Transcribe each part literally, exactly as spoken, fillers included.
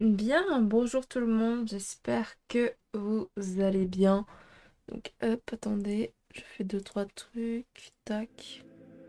Bien, bonjour tout le monde, j'espère que vous allez bien. Donc hop, attendez, je fais deux trois trucs, tac.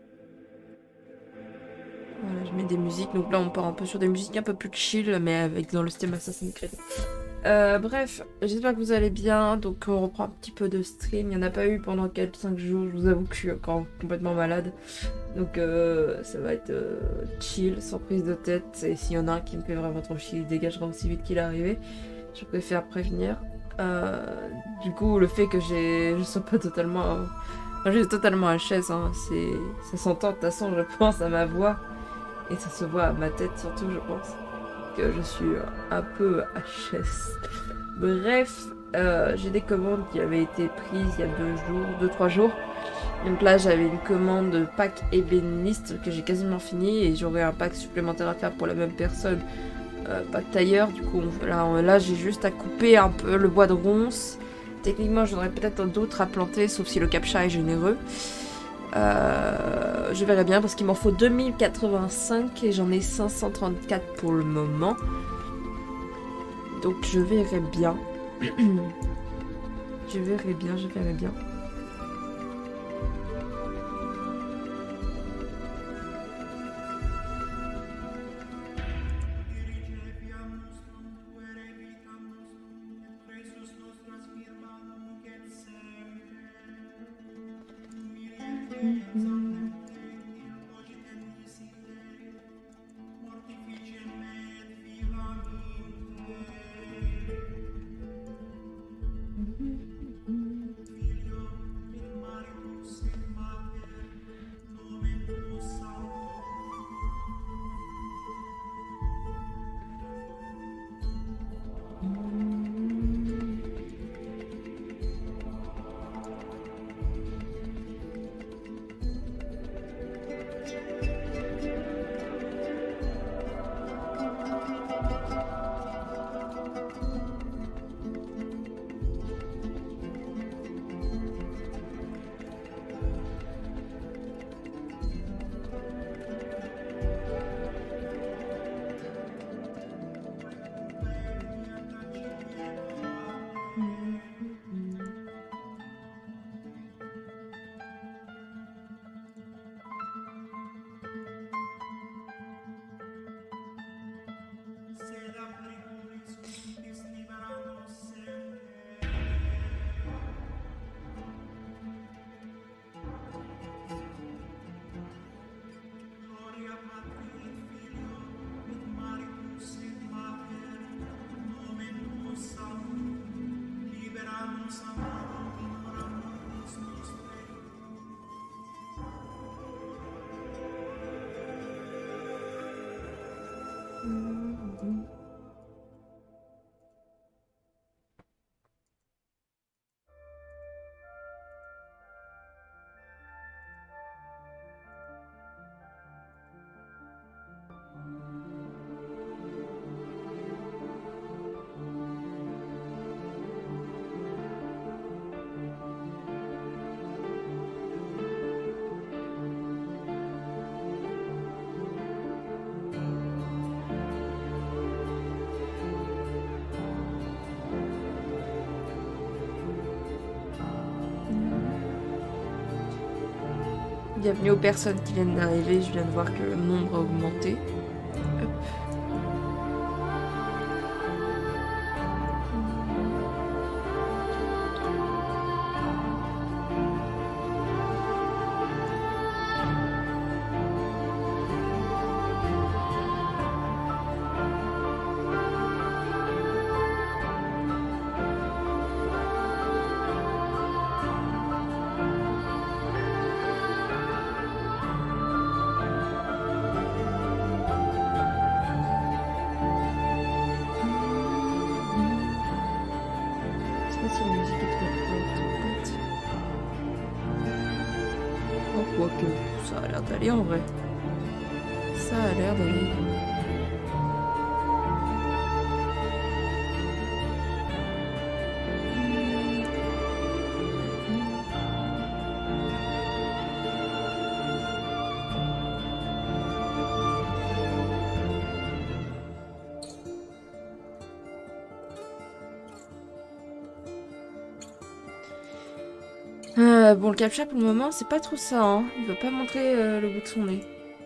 Voilà, je mets des musiques, donc là on part un peu sur des musiques un peu plus chill, mais avec dans le style Assassin's Creed. Euh, bref, j'espère que vous allez bien, donc on reprend un petit peu de stream, il n'y en a pas eu pendant quatre cinq jours, je vous avoue que je suis encore complètement malade. Donc euh, ça va être euh, chill, sans prise de tête, et s'il y en a un qui me fait vraiment trop chier, il dégagera aussi vite qu'il est arrivé. Je préfère prévenir. Euh, du coup, le fait que j'ai, je sois pas totalement, euh, enfin, j'ai totalement H S, hein, c'est, ça s'entend de toute façon, je pense, à ma voix et ça se voit à ma tête surtout, je pense, que je suis un peu H S. Bref, euh, j'ai des commandes qui avaient été prises il y a deux jours, deux trois jours. Donc là, j'avais une commande de pack ébéniste que j'ai quasiment fini et j'aurai un pack supplémentaire à faire pour la même personne. Euh, pas de tailleur, du coup, là, là j'ai juste à couper un peu le bois de ronce. Techniquement, j'en aurais peut-être d'autres à planter, sauf si le captcha est généreux. Euh, je verrai bien parce qu'il m'en faut deux mille quatre-vingt-cinq et j'en ai cinq cent trente-quatre pour le moment. Donc je verrai bien. Je verrai bien, je verrai bien. Bienvenue aux personnes qui viennent d'arriver, je viens de voir que le nombre a augmenté. Hop. Si la musique est trop forte, en fait. Oh, quoique, ça a l'air d'aller en vrai. Ça a l'air d'aller. Euh, bon, le captcha pour le moment, c'est pas trop ça, hein. Il veut pas montrer euh, le bout de son nez.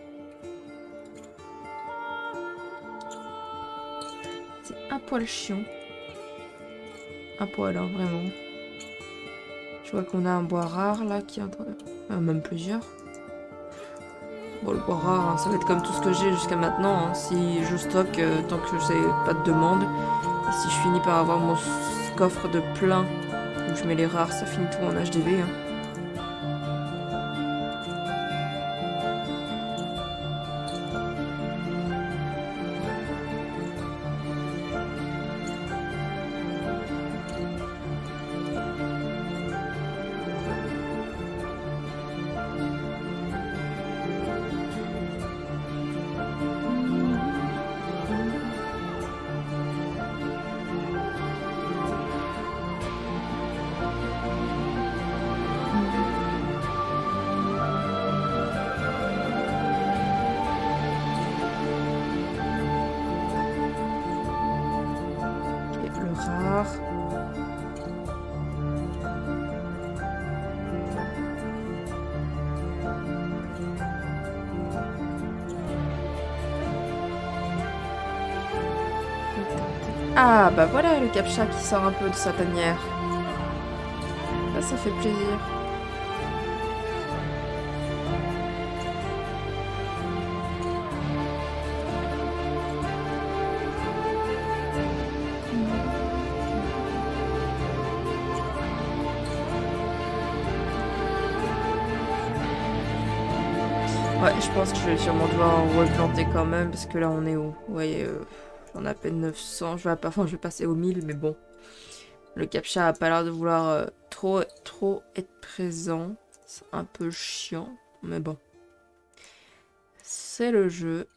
C'est un poil chiant. Un poil, hein, vraiment. Je vois qu'on a un bois rare là qui est en train de... euh, même plusieurs. Bon, le bois rare, hein, ça va être comme tout ce que j'ai jusqu'à maintenant. Hein. Si je stocke euh, tant que j'ai pas de demande. Et si je finis par avoir mon coffre de plein où je mets les rares, ça finit tout en H D V. Hein. Ah, bah voilà le captcha qui sort un peu de sa tanière. Ça, ça fait plaisir. Ouais, je pense que je vais sûrement devoir replanter quand même, parce que là on est où? Ouais, euh, on a à peine neuf cents, je vais, pas... enfin, je vais passer au mille, mais bon. Le captcha a pas l'air de vouloir euh, trop, trop être présent. C'est un peu chiant, mais bon. C'est le jeu.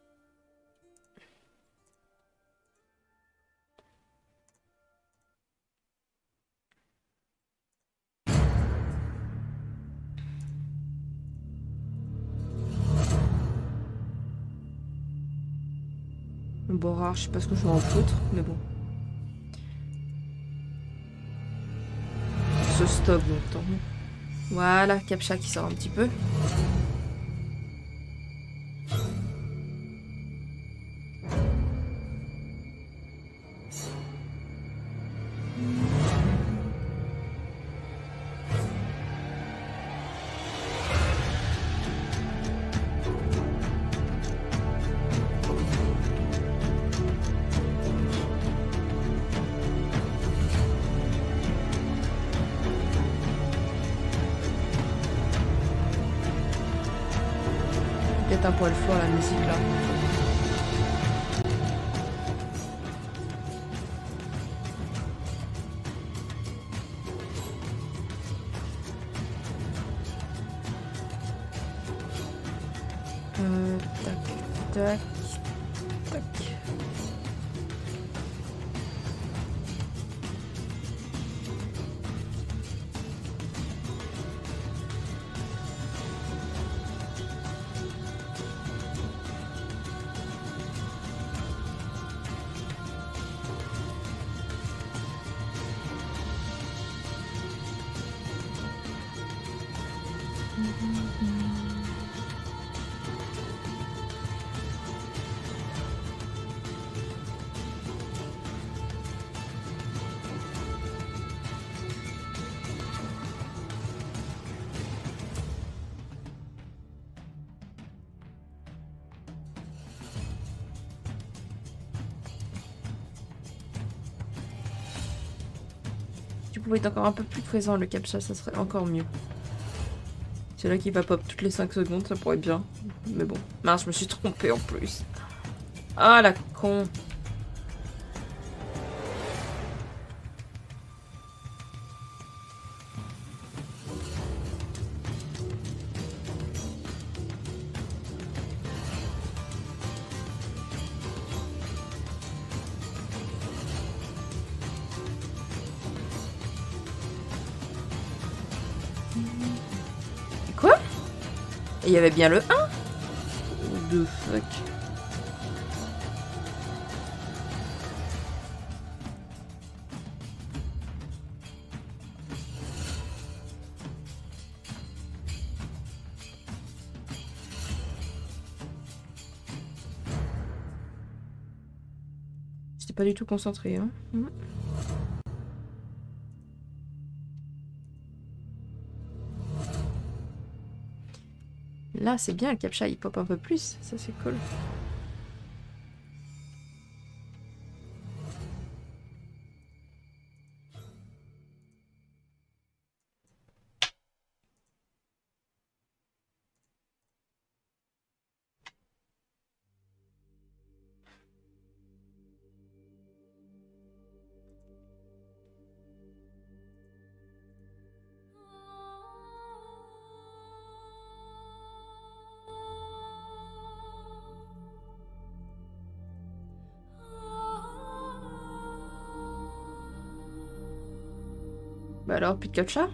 Le beau rare, je sais pas ce que je vais en foutre, mais bon. Ce stock longtemps. Voilà, captcha qui sort un petit peu. Peut-être un poil fort la musique là. Euh, tac, tac, tac. Tu pouvais être encore un peu plus présent le captcha, ça serait encore mieux. C'est là qu'il va pop toutes les cinq secondes, ça pourrait être bien. Mais bon. Mince, je me suis trompée en plus. Ah la con. Quoi? Il y avait bien le un? What the fuck? J'étais pas du tout concentrée. Hein. Mmh. Là, c'est bien, le captcha il pop un peu plus. Ça, c'est cool. Bah alors, plus de captcha?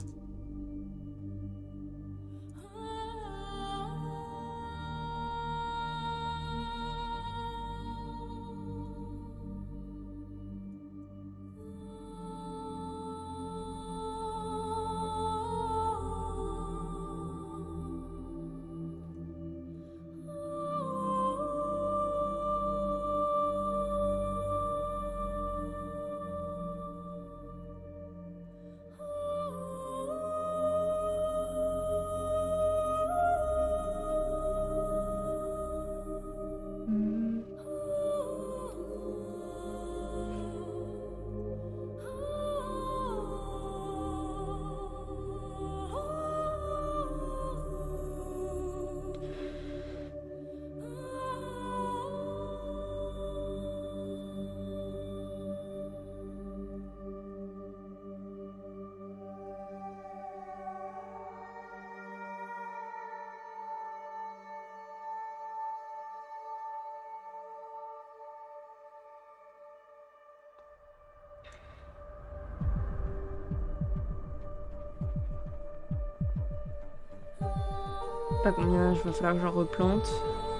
Pas combien, il va falloir que j'en replante.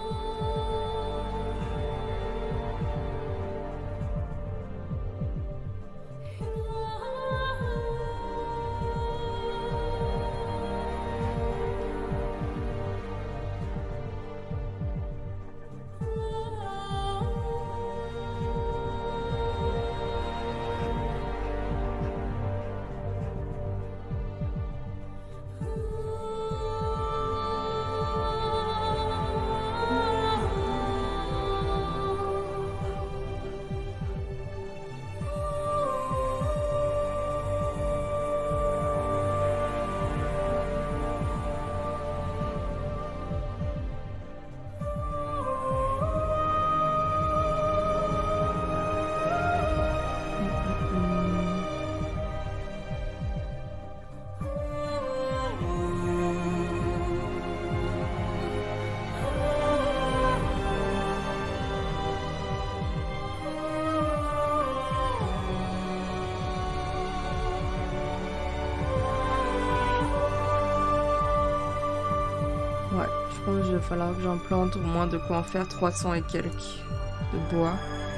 Il va falloir que j'en plante au moins de quoi en faire trois cents et quelques de bois.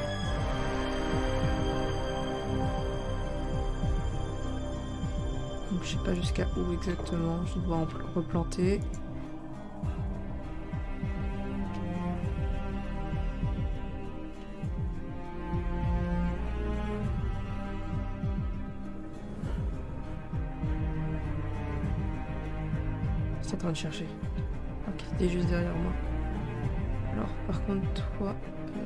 Donc je sais pas jusqu'à où exactement je dois en replanter. C'est en train de chercher. Ok, t'es juste derrière moi. Alors, par contre, toi... Euh...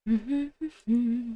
Mhm, mhm.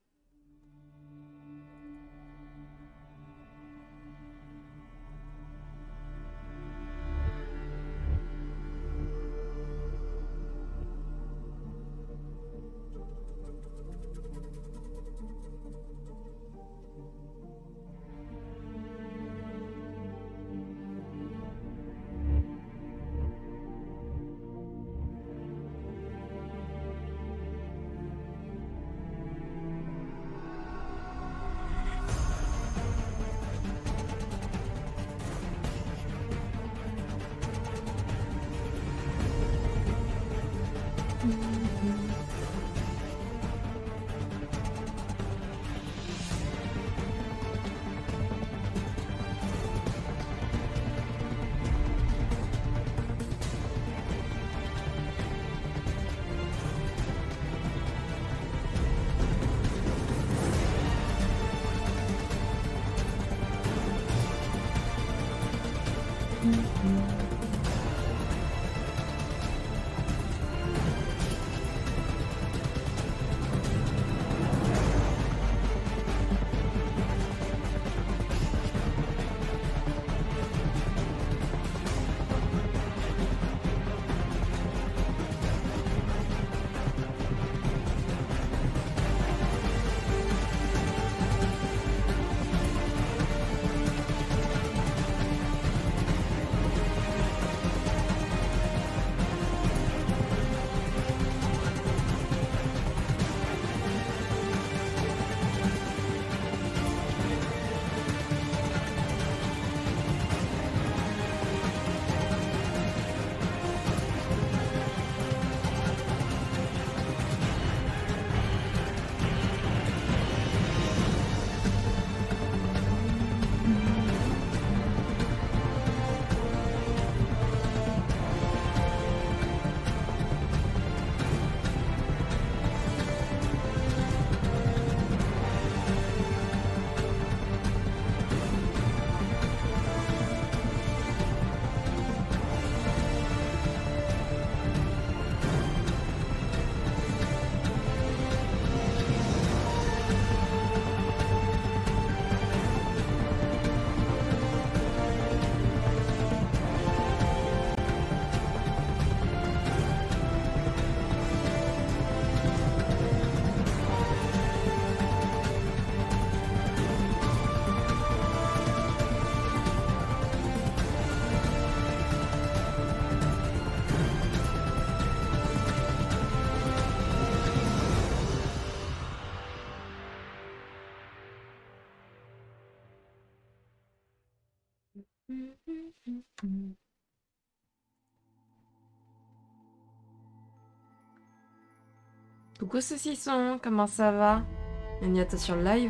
Coucou saucisson, comment ça va? Agnata sur le live?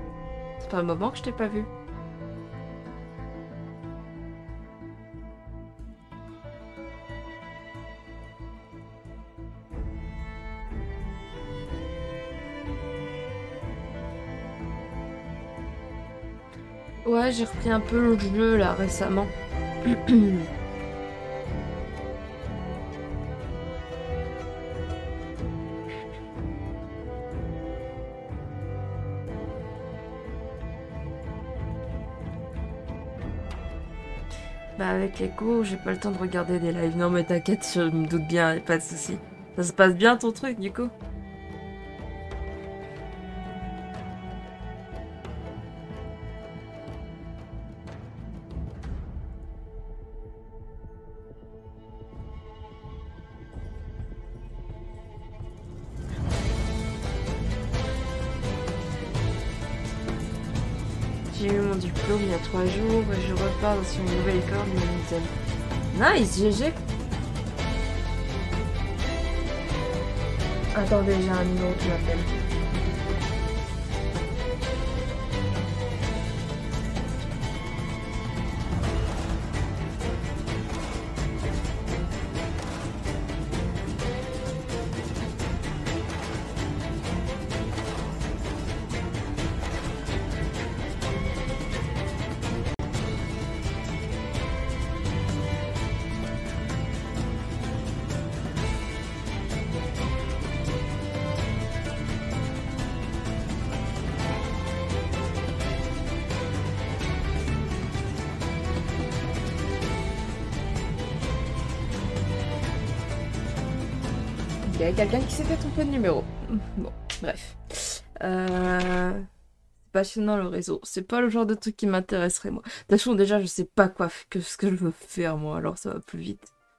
Ça fait un moment que je t'ai pas vu. Ouais, j'ai repris un peu le jeu là récemment. Bah avec l'écho, j'ai pas le temps de regarder des lives. Non mais t'inquiète, je me doute bien, y a pas de souci. Ça se passe bien ton truc du coup? J'ai eu mon diplôme il y a trois jours et je repars sur une nouvelle école de Nice, G G. Attendez, j'ai un numéro qui m'appelle. y a quelqu'un qui s'est fait tromper de numéro. Bon, bref. Euh... C'est passionnant le réseau. C'est pas le genre de truc qui m'intéresserait, moi. De toute façon, déjà, je sais pas quoi que ce que je veux faire, moi, alors ça va plus vite.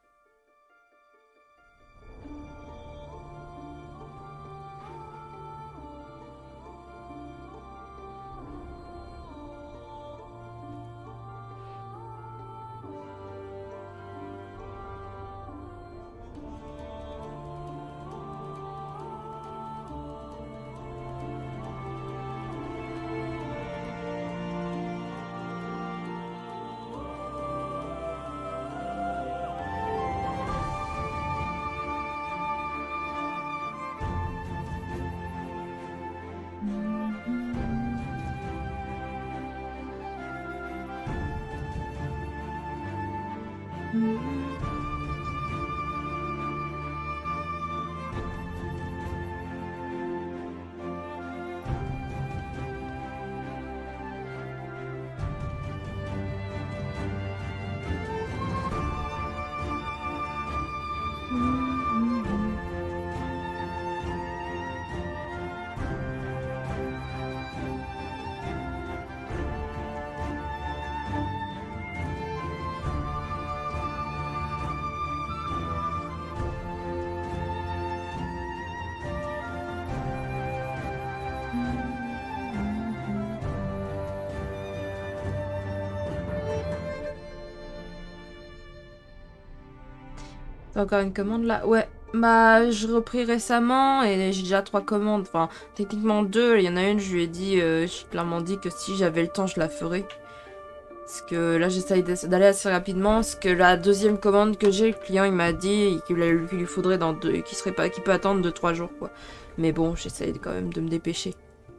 T'as encore une commande là? Ouais. Bah, je repris récemment et j'ai déjà trois commandes. Enfin, techniquement deux. Il y en a une, je lui ai dit, euh, j'ai clairement dit que si j'avais le temps, je la ferais. Parce que là, j'essaye d'aller assez rapidement. Parce que la deuxième commande que j'ai, le client, il m'a dit qu'il lui faudrait dans deux, qu'il serait pas, qu'il peut attendre deux trois jours, quoi. Mais bon, j'essaye quand même de me dépêcher.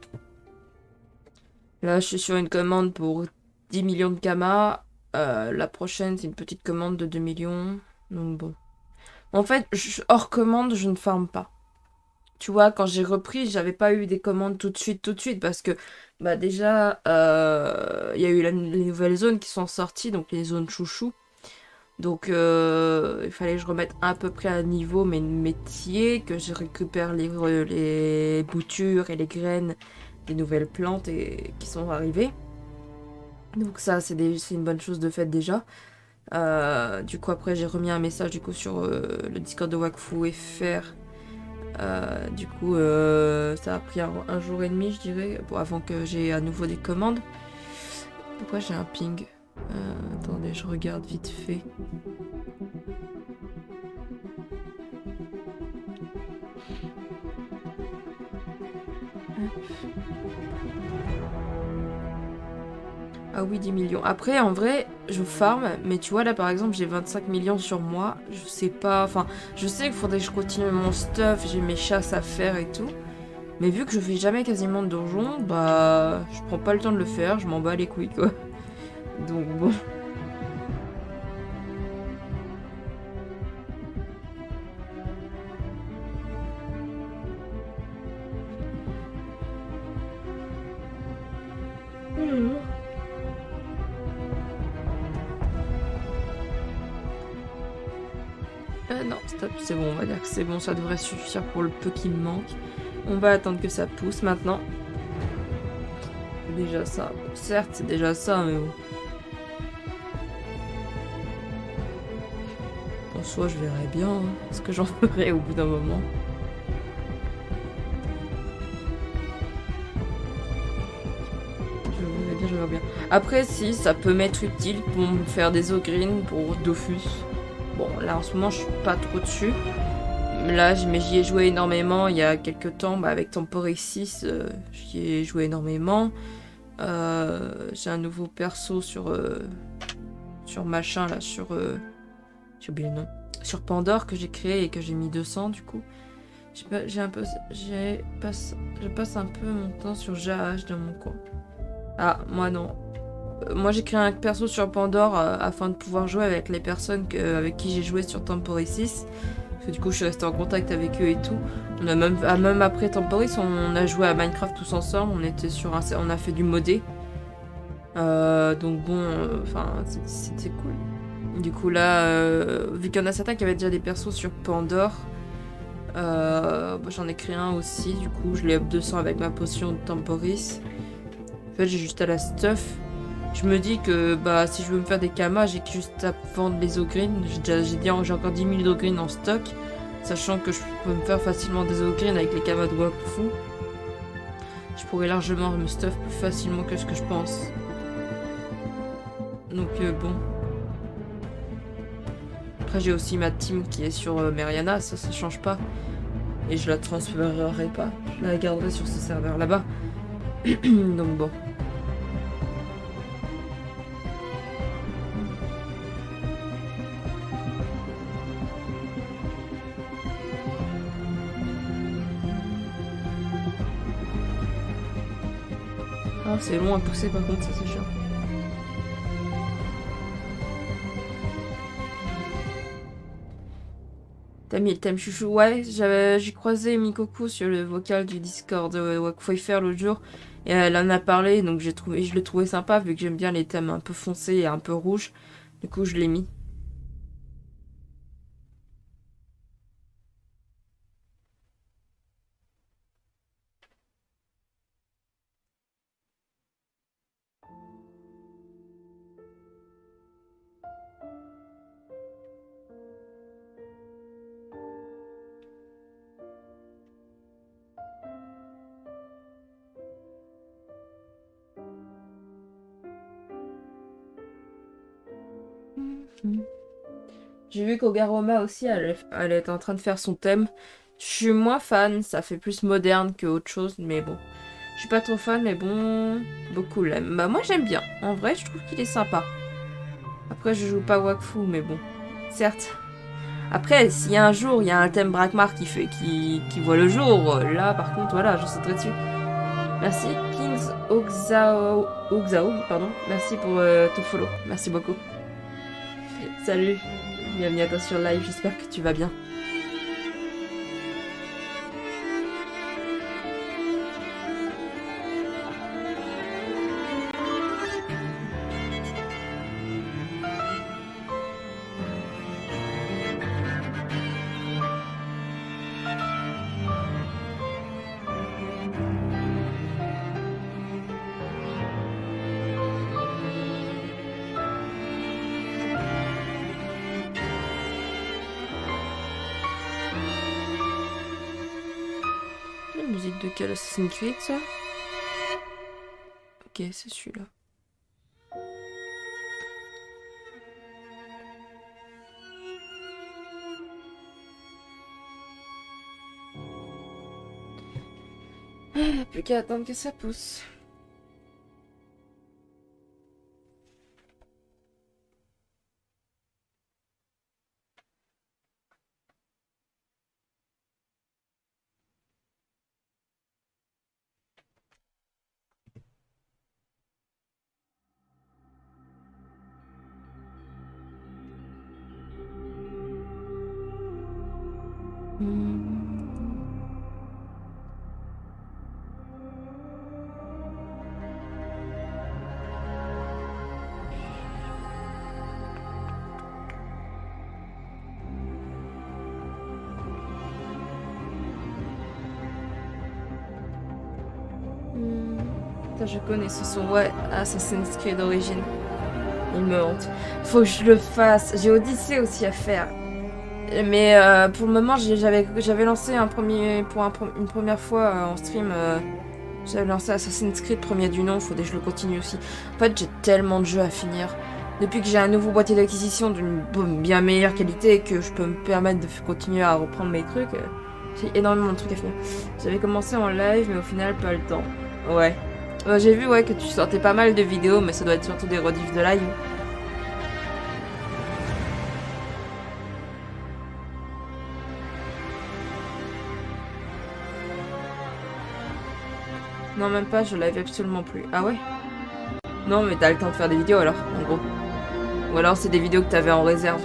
Là, je suis sur une commande pour dix millions de kamas. Euh, la prochaine, c'est une petite commande de deux millions. Donc bon. En fait, je, hors commande, je ne farme pas. Tu vois, quand j'ai repris, j'avais pas eu des commandes tout de suite, tout de suite, parce que bah déjà, euh, il y a eu la, les nouvelles zones qui sont sorties, donc les zones chouchou. Donc euh, il fallait que je remette à peu près à niveau mes métiers, que je récupère les, les boutures et les graines des nouvelles plantes et, qui sont arrivées. Donc ça, c'est une bonne chose de fait déjà. Euh, du coup, après, j'ai remis un message du coup sur euh, le Discord de Wakfu F R. Euh, du coup, euh, ça a pris un, un jour et demi, je dirais, bon, avant que j'ai à nouveau des commandes. Pourquoi j'ai un ping? euh, Attendez, je regarde vite fait. Ah oui, dix millions. Après, en vrai, je farm, mais tu vois, là, par exemple, j'ai vingt-cinq millions sur moi. Je sais pas... Enfin, je sais qu'il faudrait que je continue mon stuff, j'ai mes chasses à faire et tout. Mais vu que je fais jamais quasiment de donjon, bah... Je prends pas le temps de le faire, je m'en bats les couilles, quoi. Donc, bon... Mmh. Euh, non, stop, c'est bon, on va dire que c'est bon, ça devrait suffire pour le peu qui me manque. On va attendre que ça pousse maintenant. C'est déjà ça. Certes, c'est déjà ça, mais bon. En soi, je verrai bien hein, ce que j'en ferai au bout d'un moment. Je verrai bien, je verrai bien. Après, si, ça peut m'être utile pour me faire des ogrines pour Dofus. Bon, là, en ce moment, je suis pas trop dessus. Là, mais j'y ai joué énormément il y a quelques temps. Bah, avec Temporary six, euh, j'y ai joué énormément. Euh, j'ai un nouveau perso sur... Euh, sur machin, là, sur... Euh, j'ai oublié le nom. Sur Pandore que j'ai créé et que j'ai mis deux cents, du coup. J'ai un peu... J'ai passe, je passe un peu mon temps sur J A H dans mon coin. Ah, moi non. Euh, moi j'ai créé un perso sur Pandore euh, afin de pouvoir jouer avec les personnes que, avec qui j'ai joué sur Temporary six. Parce que du coup je suis restée en contact avec eux et tout. On a même, ah, même après Temporary, on a joué à Minecraft tous ensemble. On était sur un, on a fait du modé. Euh, donc bon, enfin euh, c'était cool. Du coup là, euh, vu qu'il y en a certains qui avaient déjà des persos sur Pandore, Euh, bah, j'en ai créé un aussi, du coup je l'ai up deux cents avec ma potion de temporis. En fait j'ai juste à la stuff. Je me dis que bah si je veux me faire des kamas, j'ai juste à vendre les ogreen. J'ai déjà j'ai dit j'ai encore dix mille d'ogreen en stock. Sachant que je peux me faire facilement des ogreen avec les kamas de Wakfu. Je pourrais largement me stuff plus facilement que ce que je pense. Donc euh, bon. Après j'ai aussi ma team qui est sur euh, Meriana, ça ça change pas. Et je la transférerai pas. Je la garderai sur ce serveur là-bas. Donc bon. Ah, c'est long à pousser par contre, ça c'est chiant. T'as mis le thème chouchou? Ouais, j'ai croisé Mikoku sur le vocal du Discord de Wakfu l'autre jour. Et elle en a parlé, donc j'ai trouvé, je l'ai trouvé sympa vu que j'aime bien les thèmes un peu foncés et un peu rouges. Du coup, je l'ai mis. J'ai vu qu'Ogaroma aussi, elle, elle est en train de faire son thème. Je suis moins fan, ça fait plus moderne que autre chose, mais bon. Je suis pas trop fan, mais bon, beaucoup l'aiment. Bah moi j'aime bien, en vrai je trouve qu'il est sympa. Après je joue pas Wakfu, mais bon, certes. Après, s'il y a un jour, il y a un thème Brakmar qui, fait, qui, qui voit le jour, là par contre, voilà, je sauterai dessus. Merci, Kings Oxao, Oxao pardon. Merci pour euh, ton follow, merci beaucoup. Salut, bienvenue à toi sur live, j'espère que tu vas bien. De quel Assassin's Creed ça? Ok, c'est celui-là. Ah, plus qu'à attendre que ça pousse. Je connais ce son, ouais, Assassin's Creed d'origine. Il me hante. Faut que je le fasse. J'ai Odyssey aussi à faire. Mais euh, pour le moment, j'avais lancé un premier, pour un, une première fois euh, en stream. Euh, j'avais lancé Assassin's Creed premier du nom. Faudrait que je le continue aussi. En fait, j'ai tellement de jeux à finir. Depuis que j'ai un nouveau boîtier d'acquisition d'une bien meilleure qualité et que je peux me permettre de continuer à reprendre mes trucs, euh, j'ai énormément de trucs à finir. J'avais commencé en live, mais au final, pas le temps. Ouais. Euh, j'ai vu ouais que tu sortais pas mal de vidéos, mais ça doit être surtout des rediffs de live. Non, même pas, je live absolument plus. Ah ouais? Non, mais t'as le temps de faire des vidéos alors, en gros. Ou alors c'est des vidéos que t'avais en réserve.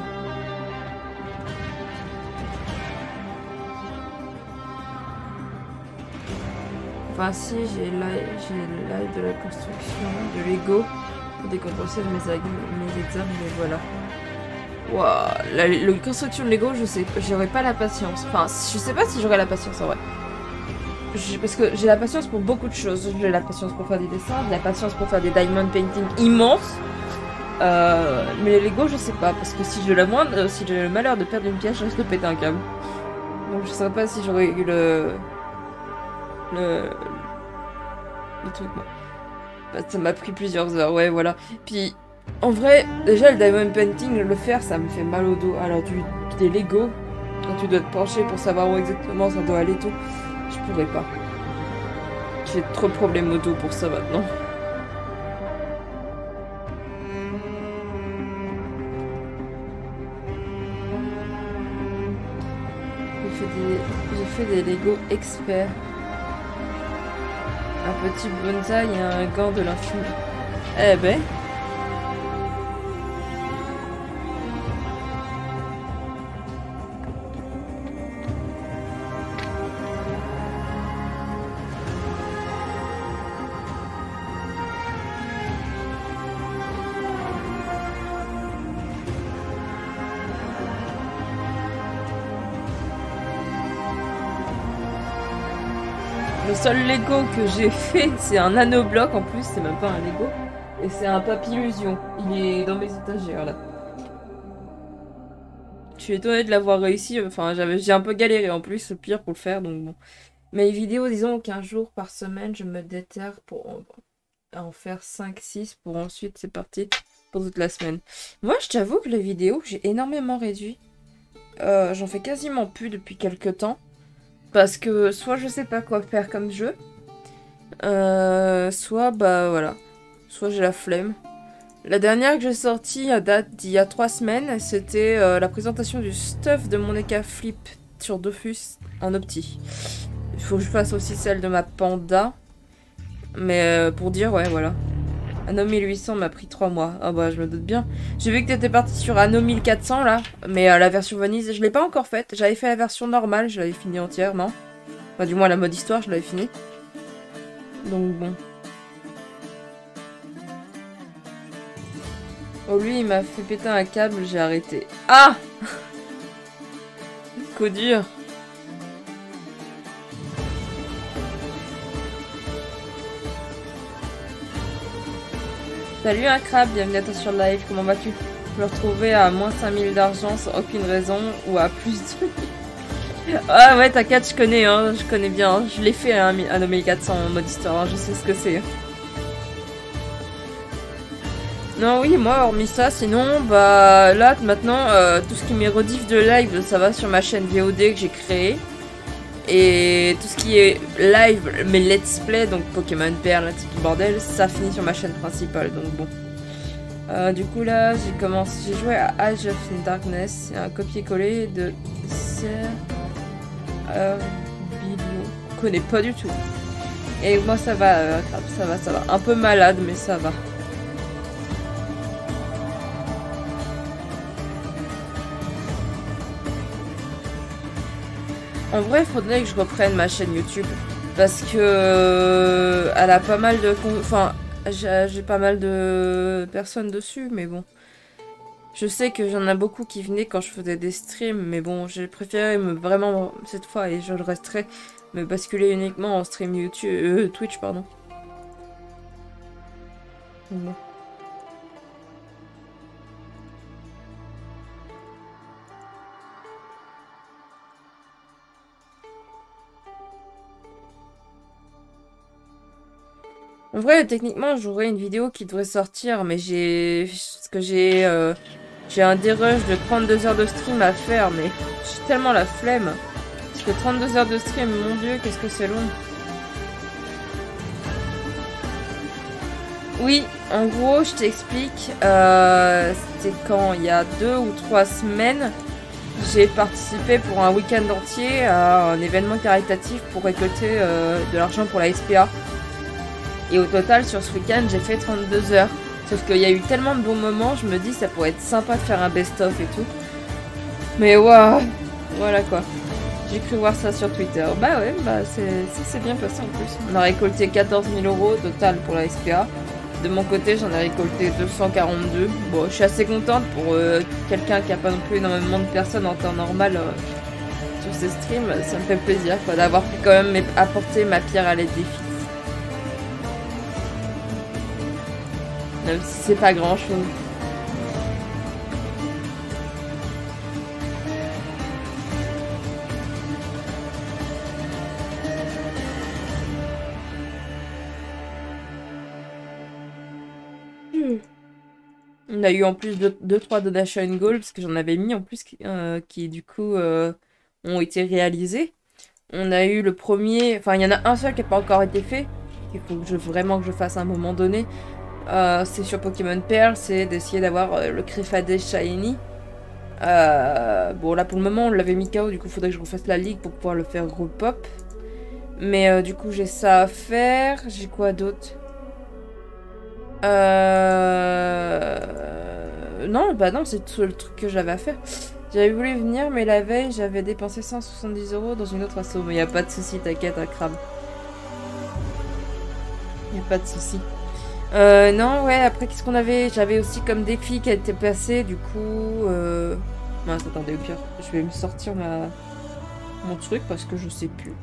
Enfin si, j'ai le live de la construction de Lego pour décompenser mes, mes examens, mais voilà. Waouh, la, la construction de Lego, je sais, j'aurais pas la patience. Enfin, je sais pas si j'aurais la patience en vrai. J'ai- Parce que j'ai la patience pour beaucoup de choses. J'ai la patience pour faire des dessins, j'ai la patience pour faire des diamond painting immenses. Euh, mais les Lego, je sais pas, parce que si j'ai la moindre, euh, si j'ai le malheur de perdre une pièce, je risque de péter un câble. Donc je sais pas si j'aurais eu le... le... le truc. Bon. Bah, ça m'a pris plusieurs heures, ouais, voilà. Puis, en vrai, déjà le diamond painting, le faire, ça me fait mal au dos. Alors du des Lego, quand tu dois te pencher pour savoir où exactement ça doit aller, tout, je pourrais pas. J'ai trop de problèmes au dos pour ça maintenant. J'ai fait des, j'ai fait des Lego experts. Un petit bonsaï et un gant de l'infini. Eh ben. Le seul Lego que j'ai fait, c'est un nanobloc en plus, c'est même pas un Lego. Et c'est un papillusion. Il est dans mes étagères là. Je suis étonnée de l'avoir réussi. Enfin, j'avais, j'ai un peu galéré en plus, c'est pire pour le faire, donc bon. Mes vidéos, disons qu'un jour par semaine, je me déterre pour en, en faire cinq six pour ensuite, c'est parti pour toute la semaine. Moi, je t'avoue que les vidéos, j'ai énormément réduit. Euh, j'en fais quasiment plus depuis quelques temps. Parce que soit je sais pas quoi faire comme jeu, euh, soit bah voilà, soit j'ai la flemme. La dernière que j'ai sortie à date d'il y a trois semaines, c'était euh, la présentation du stuff de mon Eka Flip sur Dofus en opti. Il faut que je fasse aussi celle de ma panda. Mais euh, pour dire, ouais, voilà. Anno mille huit cents m'a pris trois mois. Ah bah, je me doute bien. J'ai vu que t'étais parti sur Anno mille quatre cents, là. Mais euh, la version Vanille, je l'ai pas encore faite. J'avais fait la version normale, je l'avais fini entièrement. Enfin, du moins, la mode histoire, je l'avais fini. Donc, bon. Oh, lui, il m'a fait péter un câble, j'ai arrêté. Ah! Coup dur. Salut un crabe, bienvenue à toi sur le live, comment vas-tu? Me retrouver à moins cinq mille d'argent sans aucune raison ou à plus de... Ah ouais, t'inquiète, je connais, hein, je connais bien. Hein. Je l'ai fait à Anno mille quatre cents en mode histoire, hein, je sais ce que c'est. Non, oui, moi, hormis ça, sinon, bah là, maintenant, euh, tout ce qui m'est rediff de live, ça va sur ma chaîne V O D que j'ai créée. Et tout ce qui est live, mes let's play, donc Pokémon Perle, tout bordel, ça finit sur ma chaîne principale, donc bon. Euh, du coup là, j'ai commencé, j'ai joué à Age of Darkness, c'est un copier-coller de Sir Bilio, je connais pas du tout. Et moi ça va, euh, ça va, ça va, un peu malade mais ça va. En vrai, il faudrait que je reprenne ma chaîne YouTube parce que euh, elle a pas mal de, enfin, j'ai pas mal de personnes dessus, mais bon. Je sais que j'en ai beaucoup qui venaient quand je faisais des streams, mais bon, j'ai préféré me vraiment cette fois et je le resterai me basculer uniquement en stream YouTube, euh, Twitch, pardon. Bon. En vrai, techniquement, j'aurais une vidéo qui devrait sortir, mais j'ai... Parce que j'ai... Euh... J'ai un dérush de trente-deux heures de stream à faire, mais j'ai tellement la flemme. Parce que trente-deux heures de stream, mon dieu, qu'est-ce que c'est long. Oui, en gros, je t'explique. Euh, C'était quand, il y a deux ou trois semaines, j'ai participé pour un week-end entier à un événement caritatif pour récolter euh, de l'argent pour la S P A. Et au total, sur ce week-end, j'ai fait trente-deux heures. Sauf qu'il y a eu tellement de bons moments, je me dis ça pourrait être sympa de faire un best-of et tout. Mais waouh, voilà quoi. J'ai cru voir ça sur Twitter. Bah ouais, bah c'est bien passé en plus. On a récolté quatorze mille euros au total pour la S P A. De mon côté, j'en ai récolté deux cent quarante-deux. Bon, je suis assez contente pour euh, quelqu'un qui a pas non plus énormément de personnes en temps normal euh, sur ces streams. Ça me fait plaisir quoi, d'avoir pu quand même mes- apporter ma pierre à l'édifice. Même si c'est pas grand chose. On a eu en plus deux trois donation goals, parce que j'en avais mis en plus qui, euh, qui du coup euh, ont été réalisés. On a eu le premier, enfin il y en a un seul qui n'a pas encore été fait, qu'il faut que je, vraiment que je fasse à un moment donné. Euh, c'est sur Pokémon Pearl, c'est d'essayer d'avoir euh, le Créfadé Shiny. Euh, bon là pour le moment on l'avait mis K O, du coup il faudrait que je refasse la ligue pour pouvoir le faire repop. Mais euh, du coup j'ai ça à faire, j'ai quoi d'autre? Euh... Non, bah non, c'est tout le truc que j'avais à faire. J'avais voulu venir, mais la veille, j'avais dépensé cent soixante-dix euros dans une autre asso. Mais y a pas de souci, t'inquiète, un crabe. Y a pas de souci. Euh, non, ouais, après, qu'est-ce qu'on avait? J'avais aussi comme défi qui a été passé, du coup... Euh... Mince, attendez, au pire, je vais me sortir ma... mon truc parce que je sais plus.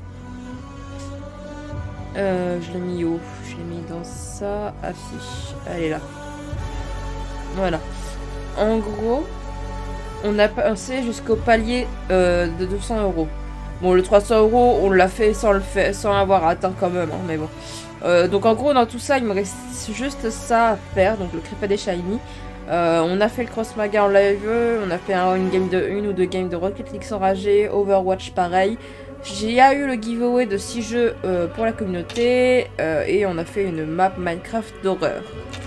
Euh, je l'ai mis où? Je l'ai mis dans ça, affiche. Elle est là. Voilà. En gros, on a passé jusqu'au palier euh, de deux cents euros. Bon, le trois cents euros, on l'a fait sans le fait, sans l'avoir atteint quand même, hein, mais bon. Euh, donc en gros, dans tout ça, il me reste juste ça à faire, donc le Créfadé Shiny. Euh, on a fait le Cross Maga en live, on a fait un, une, game de, une ou deux games de Rocket League enragé, Overwatch pareil. J'ai eu le giveaway de six jeux euh, pour la communauté euh, et on a fait une map Minecraft d'horreur.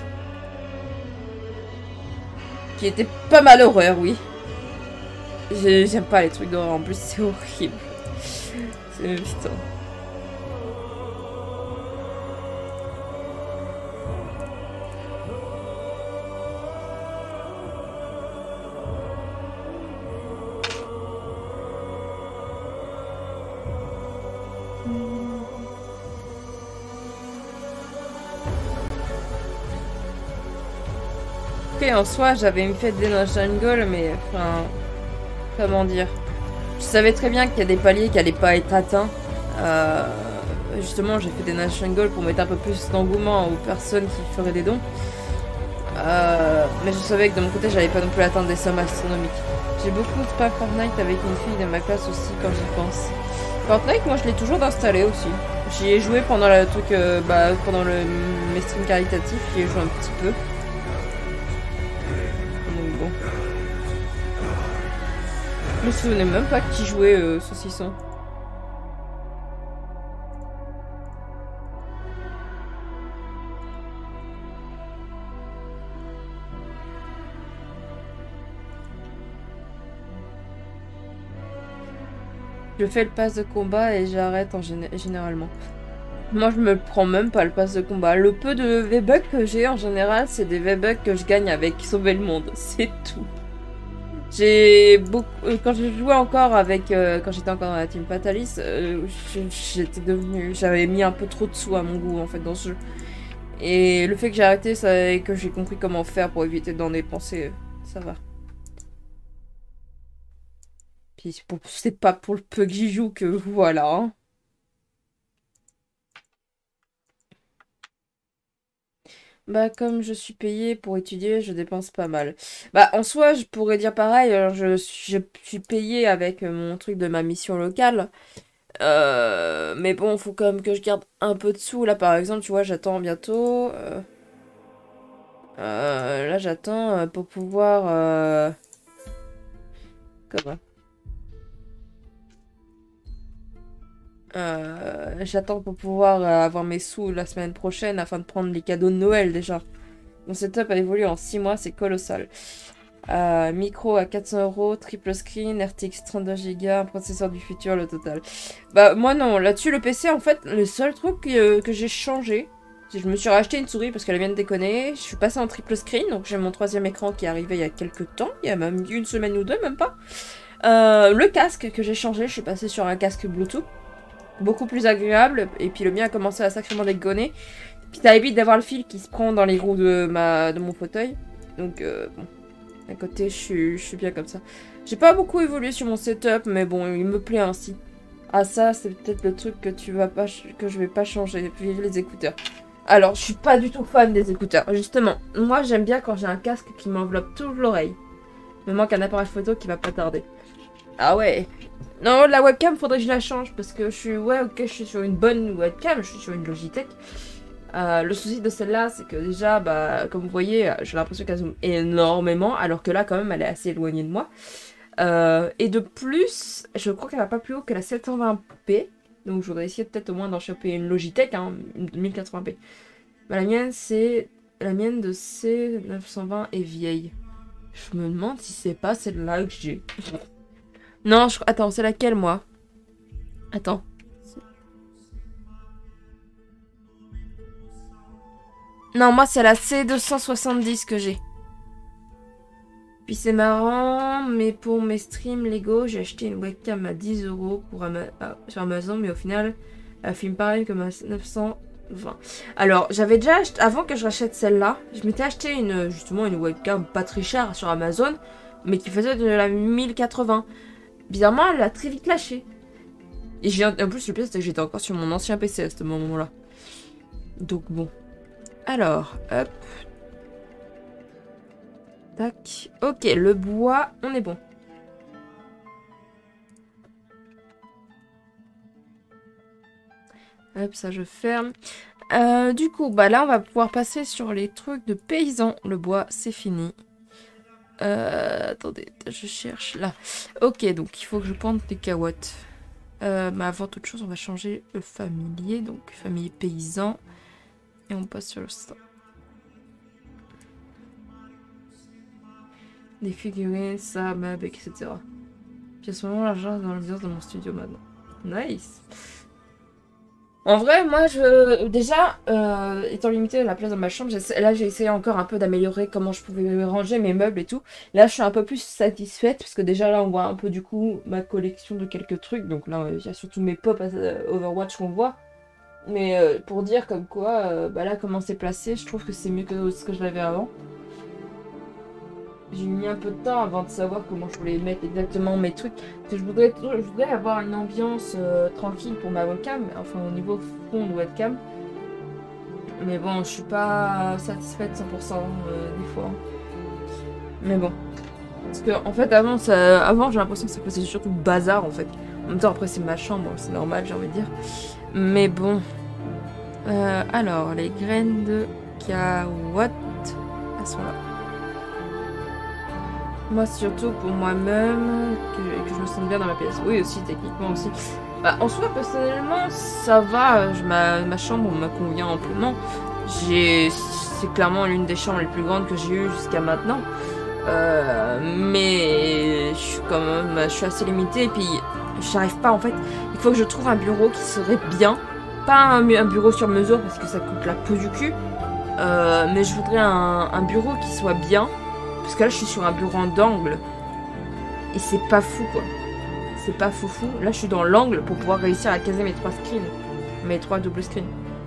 Qui était pas mal horreur, oui. J'aime pas les trucs d'horreur, en plus c'est horrible. C'est putain. En soi, j'avais une fête des dans Jungle, mais enfin, comment dire, je savais très bien qu'il y a des paliers qui allaient pas être atteints. Euh, justement, j'ai fait des Nation Goal pour mettre un peu plus d'engouement aux personnes qui feraient des dons. Euh, mais je savais que de mon côté, j'allais pas non plus atteindre des sommes astronomiques. J'ai beaucoup de pas Fortnite avec une fille de ma classe aussi quand j'y pense. Fortnite, moi, je l'ai toujours installé aussi. J'y ai joué pendant le truc, euh, bah, pendant le mes streams caritatifs, j'y ai joué un petit peu. Je me souvenais même pas qui jouait euh, Saucisson. Je fais le pass de combat et j'arrête en gén généralement. Moi je me prends même pas le pass de combat. Le peu de V-Bucks que j'ai en général, c'est des V-Bucks que je gagne avec Sauver le Monde. C'est tout. J'ai beaucoup... Quand je jouais encore avec... Euh, quand j'étais encore dans la team Fatalis, euh, j'étais devenue... J'avais mis un peu trop de sous à mon goût, en fait, dans ce jeu. Et le fait que j'ai arrêté, ça, et que j'ai compris comment faire pour éviter d'en dépenser, ça va. Puis c'est pas pour le peu que j'y joue que... Voilà, hein. Bah, comme je suis payée pour étudier, je dépense pas mal. Bah, en soi, je pourrais dire pareil. Alors, je, suis- je suis payée avec mon truc de ma mission locale. Euh, mais bon, faut quand même que je garde un peu de sous. Là, par exemple, tu vois, j'attends bientôt. Euh, euh, là, j'attends euh, pour pouvoir... Euh, comment? Euh, j'attends pour pouvoir euh, avoir mes sous la semaine prochaine afin de prendre les cadeaux de Noël déjà. Mon setup a évolué en six mois, c'est colossal. Euh, micro à quatre cents euros, triple screen, R T X trente-deux giga, un processeur du futur, le total. Bah moi non, là-dessus le P C en fait, le seul truc que, que j'ai changé, c'est que je me suis racheté une souris parce qu'elle vient de déconner. Je suis passée en triple screen, donc j'ai mon troisième écran qui est arrivé il y a quelques temps, il y a même une semaine ou deux, même pas. Euh, le casque que j'ai changé, je suis passée sur un casque Bluetooth, beaucoup plus agréable, et puis le mien a commencé à sacrément déconner. Puis ça évite d'avoir le fil qui se prend dans les roues de, ma, de mon fauteuil. Donc euh, bon, à côté je suis, je suis bien comme ça. J'ai pas beaucoup évolué sur mon setup, mais bon, il me plaît ainsi. Ah ça, c'est peut-être le truc que tu vas pas, que je vais pas changer, puis les écouteurs. Alors, je suis pas du tout fan des écouteurs. Justement, moi j'aime bien quand j'ai un casque qui m'enveloppe toute l'oreille. Il me manque un appareil photo qui va pas tarder. Ah ouais. Non, la webcam, faudrait que je la change parce que je suis, ouais, ok, je suis sur une bonne webcam, je suis sur une Logitech. Euh, le souci de celle-là, c'est que déjà, bah, comme vous voyez, j'ai l'impression qu'elle zoome énormément, alors que là, quand même, elle est assez éloignée de moi. Euh, et de plus, je crois qu'elle va pas plus haut que la sept cent vingt p. Donc je voudrais essayer peut-être au moins d'en choper une Logitech, hein, une mille quatre-vingts p. Bah, la mienne, c'est... La mienne de C neuf cent vingt est vieille. Je me demande si c'est pas celle-là que j'ai. Non, je... attends, c'est laquelle, moi? Attends. Non, moi, c'est la C deux cent soixante-dix que j'ai. Puis c'est marrant, mais pour mes streams Lego, j'ai acheté une webcam à dix euros pour Ama ah, sur Amazon, mais au final, elle filme pareil que ma neuf cent vingt. Alors, j'avais déjà acheté, avant que je rachète celle-là, je m'étais acheté une, justement une webcam pas très chère sur Amazon, mais qui faisait de la mille quatre-vingts. Bizarrement, elle a très vite lâché. Et j'ai en plus, le pire, c'est que j'étais encore sur mon ancien P C à ce moment-là. Donc bon. Alors, hop. Tac. Ok, le bois, on est bon. Hop, ça je ferme. Euh, du coup, bah là, on va pouvoir passer sur les trucs de paysans. Le bois, c'est fini. Euh, attendez, je cherche là. Ok, donc il faut que je plante des carottes. Euh, mais avant toute chose, on va changer le familier. Donc, familier paysan. Et on passe sur le stand. Des figurines, ça, meubles, et cetera. Puis à ce moment, l'argent dans l'ambiance de mon studio maintenant. Nice. En vrai, moi, je déjà, euh, étant limité à la place dans ma chambre, là, j'ai essayé encore un peu d'améliorer comment je pouvais ranger mes meubles et tout. Là, je suis un peu plus satisfaite, parce que déjà, là, on voit un peu, du coup, ma collection de quelques trucs. Donc là, il y a surtout mes pop euh, Overwatch qu'on voit. Mais euh, pour dire comme quoi, euh, bah là, comment c'est placé, je trouve que c'est mieux que ce que je l'avais avant. J'ai mis un peu de temps avant de savoir comment je voulais mettre exactement mes trucs. Parce que je voudrais, je voudrais avoir une ambiance euh, tranquille pour ma webcam, enfin au niveau fond de webcam. Mais bon, je suis pas satisfaite cent pour cent euh, des fois. Mais bon. Parce que en fait, avant, ça, avant j'ai l'impression que ça faisait surtout bazar en fait. En même temps, après, c'est ma chambre, c'est normal, j'ai envie de dire. Mais bon. Euh, alors, les graines de carottes, elles sont là. Moi, surtout pour moi-même, que, que je me sente bien dans ma pièce. Oui, aussi, techniquement aussi. Bah, en soi, personnellement, ça va. Je, ma, ma chambre me convient amplement. C'est clairement l'une des chambres les plus grandes que j'ai eues jusqu'à maintenant. Euh, mais je suis quand même, je suis assez limitée. Et puis, j'arrive pas, en fait. Il faut que je trouve un bureau qui serait bien. Pas un, un bureau sur mesure, parce que ça coûte la peau du cul. Euh, mais je voudrais un, un bureau qui soit bien. Parce que là, je suis sur un bureau d'angle. Et c'est pas fou, quoi. C'est pas fou fou. Là, je suis dans l'angle pour pouvoir réussir à caser mes trois screens. Mes trois double screens.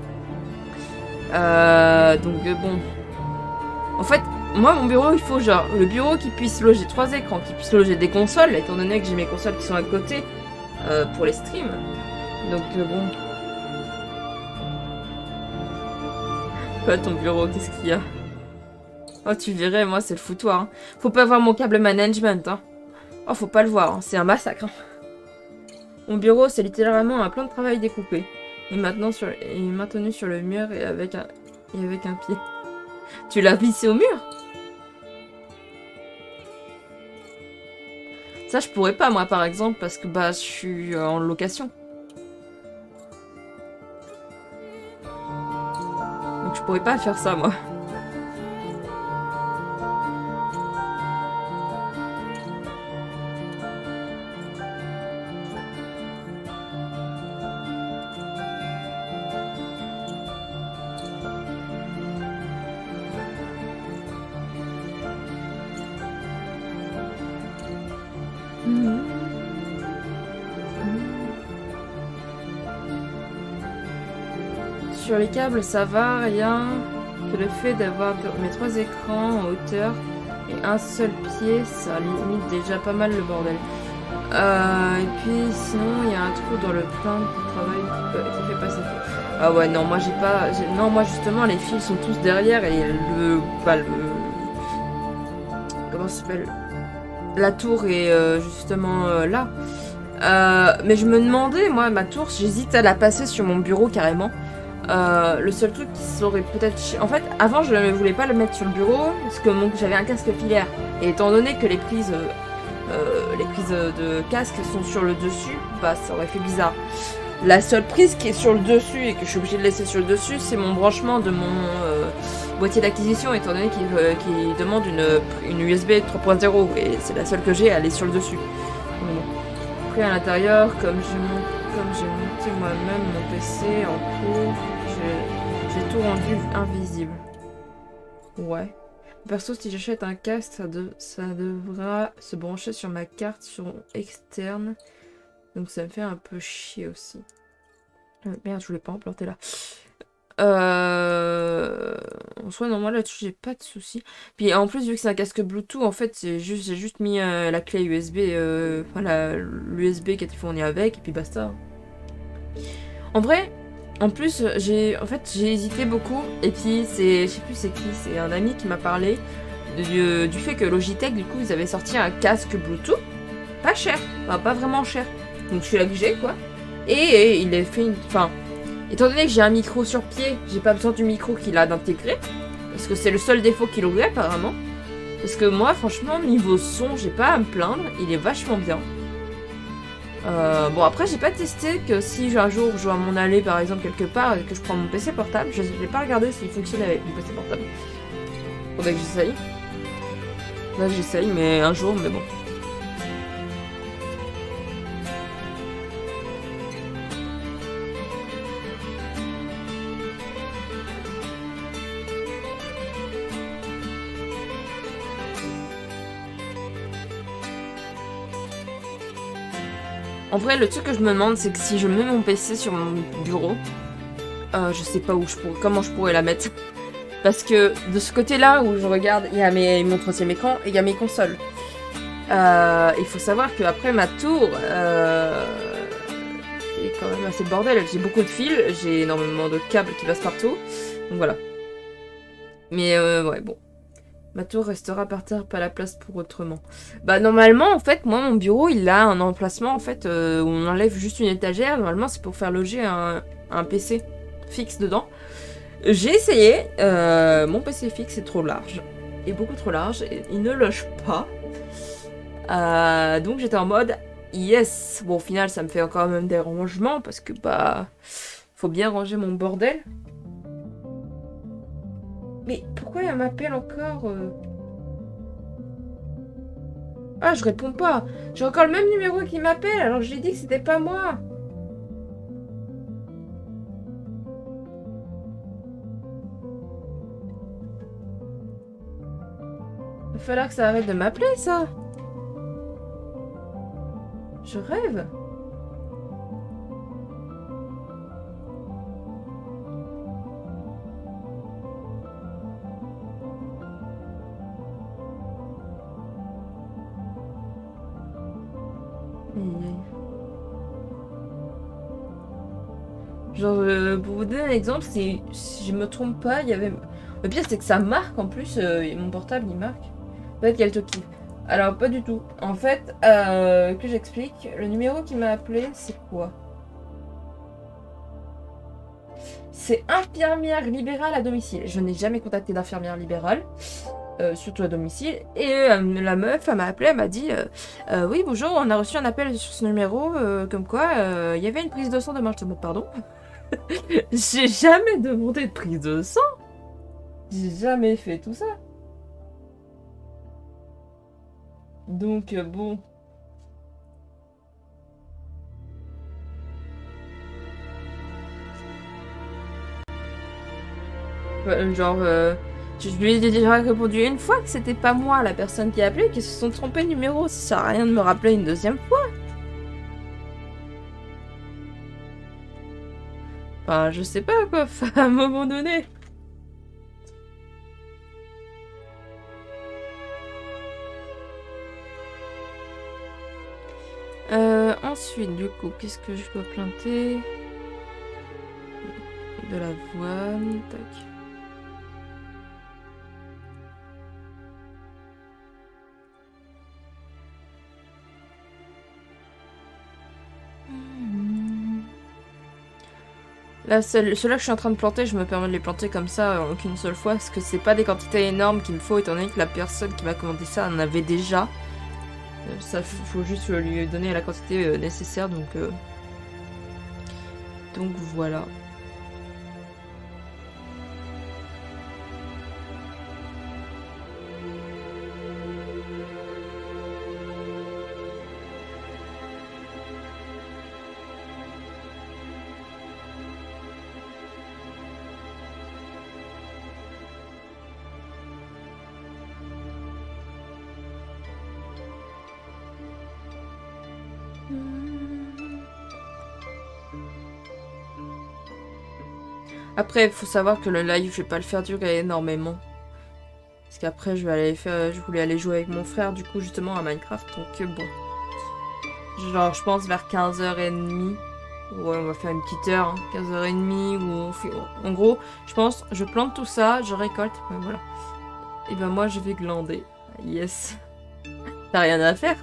Euh, donc, euh, bon. En fait, moi, mon bureau, il faut genre le bureau qui puisse loger trois écrans, qui puisse loger des consoles, étant donné que j'ai mes consoles qui sont à côté euh, pour les streams. Donc, euh, bon. Quoi, ton bureau, qu'est-ce qu'il y a? Oh, tu verrais, moi, c'est le foutoir. Hein. Faut pas voir mon câble management. Hein. Oh, faut pas le voir. Hein. C'est un massacre. Hein. Mon bureau, c'est littéralement un plan de travail découpé. Et maintenant, sur, et maintenu sur le mur et avec un, et avec un pied. Tu l'as vissé au mur? Ça, je pourrais pas, moi, par exemple, parce que bah, je suis euh, en location. Donc, je pourrais pas faire ça, moi. sur les câbles, ça va, rien. Que le fait d'avoir mes trois écrans en hauteur et un seul pied, ça limite déjà pas mal le bordel. Euh, et puis sinon, il y a un trou dans le plan de travail qui, qui fait pas ça. Ah ouais, non, moi j'ai pas... Non, moi justement, les fils sont tous derrière et le... Bah, le... Comment ça s'appelle? La tour est euh, justement euh, là. Euh, mais je me demandais, moi, ma tour, j'hésite à la passer sur mon bureau carrément. Euh, le seul truc qui serait peut-être... En fait, avant, je ne voulais pas le mettre sur le bureau parce que j'avais un casque filaire. Et étant donné que les prises, euh, euh, les prises de casque sont sur le dessus, bah ça aurait fait bizarre. La seule prise qui est sur le dessus et que je suis obligée de laisser sur le dessus, c'est mon branchement de mon euh, boîtier d'acquisition, étant donné qu'il euh, qu'il demande une, une U S B trois point zéro. Et c'est la seule que j'ai, elle est sur le dessus. Après, à l'intérieur, comme j'ai monté, monté moi-même mon P C en cours, j'ai tout rendu invisible. Ouais. Perso, si j'achète un casque, ça, de, ça devra se brancher sur ma carte sur externe. Donc ça me fait un peu chier aussi. Euh, merde, je voulais pas en planter là. Euh... En soi, non, moi là-dessus, j'ai pas de soucis. Puis en plus, vu que c'est un casque Bluetooth, en fait, j'ai juste, juste mis euh, la clé U S B, euh... enfin l'U S B qui a été fournie avec, et puis basta. En vrai, en plus, j'ai en fait, j'ai hésité beaucoup, et puis c'est, je sais plus c'est qui, c'est un ami qui m'a parlé du, du fait que Logitech, du coup, ils avaient sorti un casque Bluetooth, pas cher, enfin pas vraiment cher. Donc je suis là que j'ai, quoi. Et, et il a fait une... Enfin, étant donné que j'ai un micro sur pied, j'ai pas besoin du micro qu'il a d'intégrer. Parce que c'est le seul défaut qu'il aurait, apparemment. Parce que moi, franchement, niveau son, j'ai pas à me plaindre. Il est vachement bien. Euh, bon, après, j'ai pas testé que si un jour je dois m'en aller, par exemple, quelque part, et que je prends mon P C portable, je vais pas regarder s'il fonctionne avec mon P C portable. Faudrait que j'essaye. Là, j'essaye, mais un jour, mais bon. En vrai, le truc que je me demande, c'est que si je mets mon P C sur mon bureau, euh, je sais pas où je pourrais, comment je pourrais la mettre. Parce que de ce côté-là où je regarde, il y a mes, mon troisième écran et il y a mes consoles. Euh, il faut savoir qu'après ma tour, euh, c'est quand même assez le bordel. J'ai beaucoup de fils, j'ai énormément de câbles qui passent partout. Donc voilà. Mais euh, ouais, bon. Ma tour restera par terre, pas la place pour autrement. Bah normalement, en fait, moi, mon bureau, il a un emplacement, en fait, euh, où on enlève juste une étagère. Normalement, c'est pour faire loger un, un P C fixe dedans. J'ai essayé. Euh, mon P C fixe est trop large. Et beaucoup trop large. Et il ne loge pas. Euh, donc j'étais en mode, yes. Bon, au final, ça me fait encore même des rangements, parce que, bah, faut bien ranger mon bordel. Mais pourquoi elle m'appelle encore euh... Ah, je réponds pas. J'ai encore le même numéro qui m'appelle, alors je lui ai dit que c'était pas moi. Il va falloir que ça arrête de m'appeler, ça. Je rêve. Genre, euh, pour vous donner un exemple, si, si je me trompe pas, il y avait... Le pire, c'est que ça marque, en plus, euh, mon portable, il marque. Peut-être qu'elle te kiffe. Alors, pas du tout. En fait, euh, que j'explique, le numéro qui m'a appelé, c'est quoi? C'est infirmière libérale à domicile. Je n'ai jamais contacté d'infirmière libérale. Euh, surtout à domicile, et euh, la meuf, elle m'a appelé, elle m'a dit euh, euh, oui, bonjour, on a reçu un appel sur ce numéro, euh, comme quoi il euh, y avait une prise de sang demain. Je te demande pardon. J'ai jamais demandé de prise de sang. J'ai jamais fait tout ça. Donc, euh, bon. Ouais, genre, euh, je lui ai déjà répondu une fois que c'était pas moi la personne qui a appelé, qu'ils se sont trompés de numéro. Ça sert à rien de me rappeler une deuxième fois. Enfin, je sais pas quoi, à un moment donné. Euh, ensuite, du coup, qu'est-ce que je dois planter? De l'avoine, tac. Là, ceux-là que je suis en train de planter, je me permets de les planter comme ça en qu'une seule fois, parce que c'est pas des quantités énormes qu'il me faut, étant donné que la personne qui m'a commandé ça en avait déjà. Euh, ça, faut juste lui donner la quantité euh, nécessaire, donc... Euh... Donc voilà. Après, il faut savoir que le live, je vais pas le faire durer énormément. Parce qu'après, je vais aller faire, je voulais aller jouer avec mon frère, du coup, justement, à Minecraft. Donc, bon. Genre, je pense vers quinze heures trente. Ouais, on va faire une petite heure, hein, quinze heures trente, où on fait... En gros, je pense, je plante tout ça, je récolte, mais voilà. Et ben moi, je vais glander. Yes. T'as rien à faire?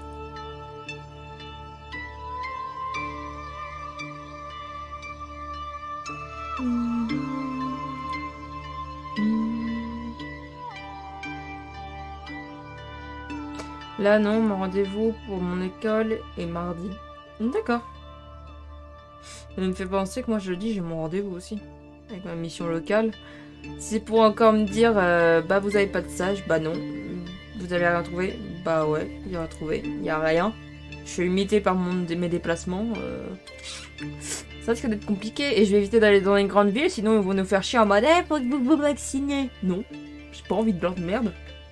Là, non, mon rendez-vous pour mon école est mardi. D'accord. Ça me fait penser que moi, jeudi, j'ai mon rendez-vous aussi. Avec ma mission locale. C'est pour encore me dire, euh, bah, vous avez pas de stage. Bah non. Vous avez rien trouvé? Bah ouais, il y a rien trouvé. Il y a rien. Je suis limitée par mon, mes déplacements. Euh... Ça risque d'être compliqué. Et je vais éviter d'aller dans une grande ville, sinon ils vont nous faire chier en mode, eh, faut que vous vous vaccinez. Non. J'ai pas envie de leur merde.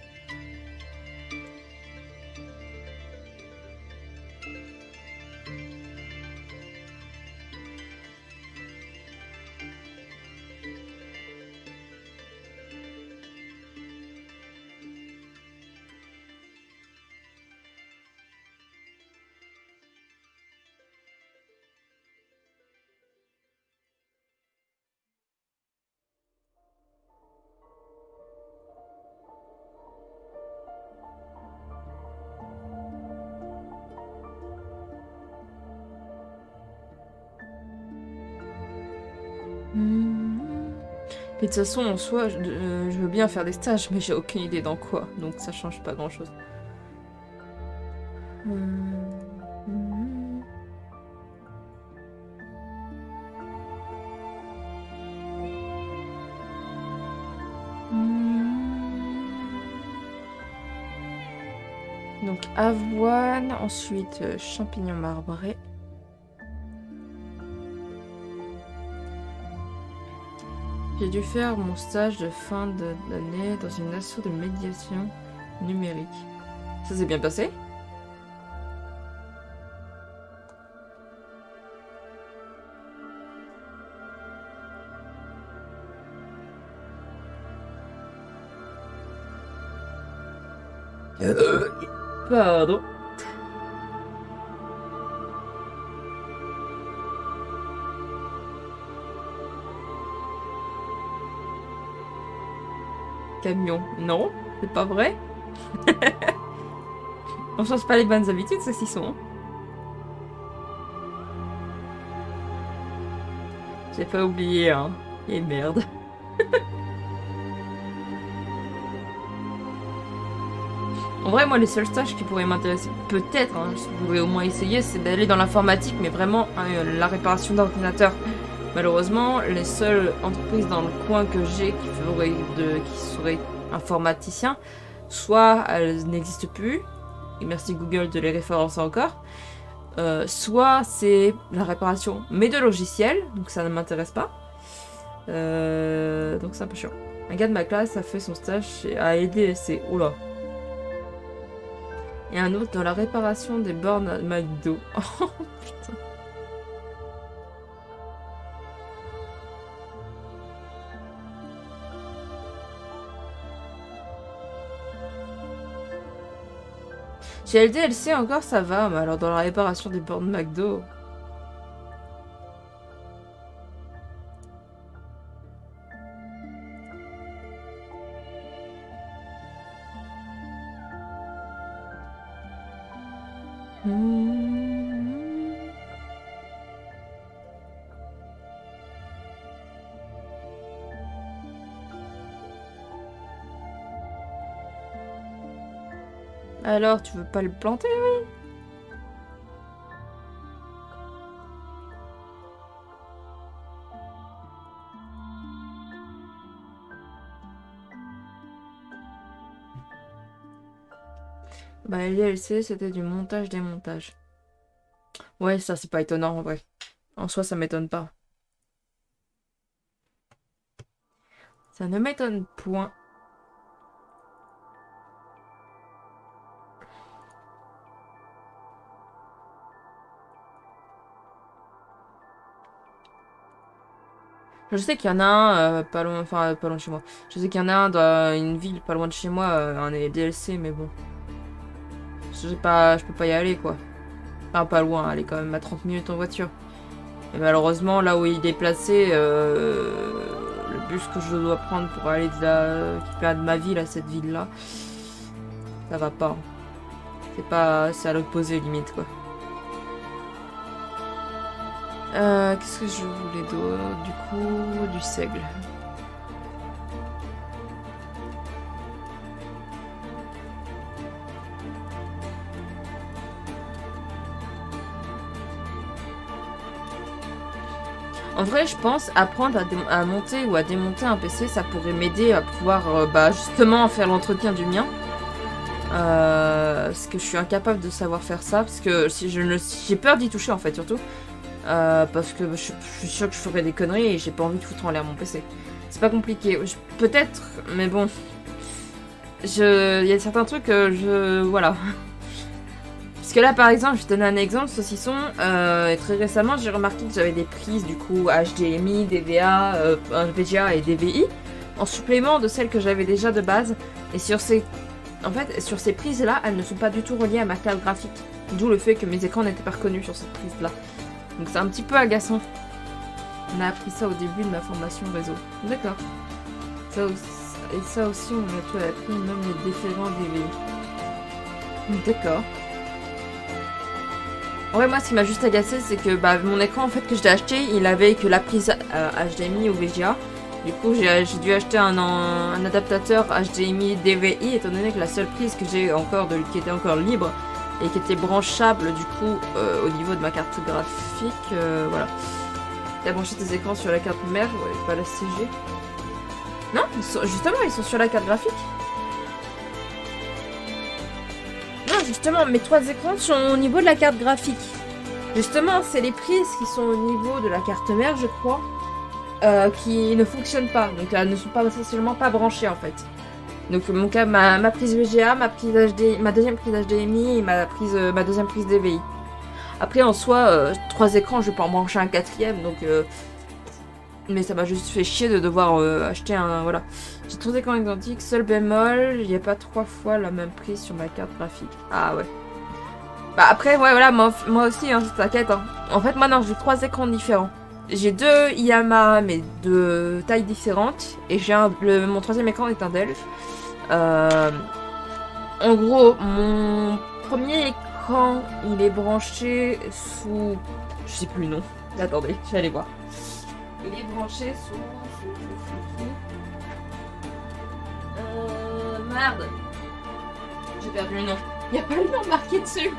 Et de toute façon, en soi, je, euh, je veux bien faire des stages, mais j'ai aucune idée dans quoi, donc ça change pas grand-chose. Donc avoine, ensuite euh, champignons marbrés. J'ai dû faire mon stage de fin d'année dans une asso de médiation numérique. Ça s'est bien passé? Euh... Pardon. Camion. Non, c'est pas vrai. On change pas les bonnes habitudes, ceux-ci sont. J'ai pas oublié, hein. Et merde. En vrai, moi, les seuls stages qui pourraient m'intéresser, peut-être, hein, je pourrais au moins essayer, c'est d'aller dans l'informatique, mais vraiment hein, la réparation d'ordinateur. Malheureusement, les seules entreprises dans le coin que j'ai qui feraient de, qui seraient informaticiens, soit elles n'existent plus, et merci Google de les référencer encore, euh, soit c'est la réparation, mais de logiciels, donc ça ne m'intéresse pas. Euh, donc c'est un peu chiant. Un gars de ma classe a fait son stage chez A E D S C. Oula. Et un autre dans la réparation des bornes à McDo. Oh putain. Si elle D L C encore, ça va, mais alors dans la réparation des bornes McDo... Alors, tu veux pas le planter, oui? Bah, L D L C, c'était du montage-démontage. Ouais, ça, c'est pas étonnant, en vrai. En soi, ça m'étonne pas. Ça ne m'étonne point. Je sais qu'il y en a un euh, pas loin, enfin pas loin de chez moi. Je sais qu'il y en a un dans une ville pas loin de chez moi, euh, un D L C, mais bon. Je sais pas, je peux pas y aller quoi. Enfin pas loin, elle est quand même à trente minutes en voiture. Et malheureusement, là où il est placé, euh, le bus que je dois prendre pour aller de, la, qui va de ma ville à cette ville-là, ça va pas. C'est pas, c'est à l'opposé limite quoi. Euh, Qu'est-ce que je voulais d'autre? Du coup, du seigle. En vrai, je pense apprendre à, à monter ou à démonter un P C, ça pourrait m'aider à pouvoir euh, bah, justement faire l'entretien du mien. Euh, parce que je suis incapable de savoir faire ça, parce que si je ne, j'ai peur d'y toucher en fait surtout. Euh, parce que je, je suis sûre que je ferais des conneries et j'ai pas envie de foutre en l'air mon P C. C'est pas compliqué, peut-être, mais bon. Je, il y a certains trucs que je, voilà. Parce que là, par exemple, je vais te donner un exemple, saucisson. Euh, très récemment, j'ai remarqué que j'avais des prises du coup H D M I, D V A, euh, V G A et D V I en supplément de celles que j'avais déjà de base. Et sur ces, en fait, sur ces prises-là, elles ne sont pas du tout reliées à ma carte graphique. D'où le fait que mes écrans n'étaient pas reconnus sur cette prise-là. Donc c'est un petit peu agaçant. On a appris ça au début de ma formation réseau. D'accord. Ça aussi, et ça aussi, on a tout appris, même les différents D V I. D'accord. Ouais, moi, ce qui m'a juste agacé, c'est que bah, mon écran, en fait, que je l'ai acheté, il avait que la prise euh, H D M I ou V G A. Du coup, j'ai dû acheter un, un adaptateur H D M I D V I, étant donné que la seule prise que j'ai encore, de, qui était encore libre, et qui était branchable, du coup, euh, au niveau de ma carte graphique, euh, voilà. T'as branché tes écrans sur la carte mère, ouais, pas la C G. Non, ils sont, justement, ils sont sur la carte graphique. Non, justement, mes trois écrans sont au niveau de la carte graphique. Justement, c'est les prises qui sont au niveau de la carte mère, je crois, euh, qui ne fonctionnent pas. Donc, elles ne sont pas essentiellement pas branchées, en fait. Donc, mon cas, ma, ma prise V G A, ma prise H D, ma deuxième prise H D M I et ma prise, euh, ma deuxième prise D V I. Après, en soi, euh, trois écrans, je peux en brancher un quatrième, donc... Euh, mais ça m'a juste fait chier de devoir euh, acheter un... Voilà. J'ai trois écrans identiques, seul bémol, il n'y a pas trois fois la même prise sur ma carte graphique. Ah ouais. Bah après, ouais, voilà, moi, moi aussi, hein, t'inquiète. Hein. En fait, maintenant, j'ai trois écrans différents. J'ai deux Yamaha, mais de tailles différentes. Et j'ai un... Le, mon troisième écran est un Dell. Euh, en gros, mon premier écran, il est branché sous... Je sais plus le nom. Attendez, je vais aller voir. Il est branché sous... sous, sous, sous, sous. Euh... Merde. J'ai perdu le nom. Il n'y a pas le nom marqué dessus.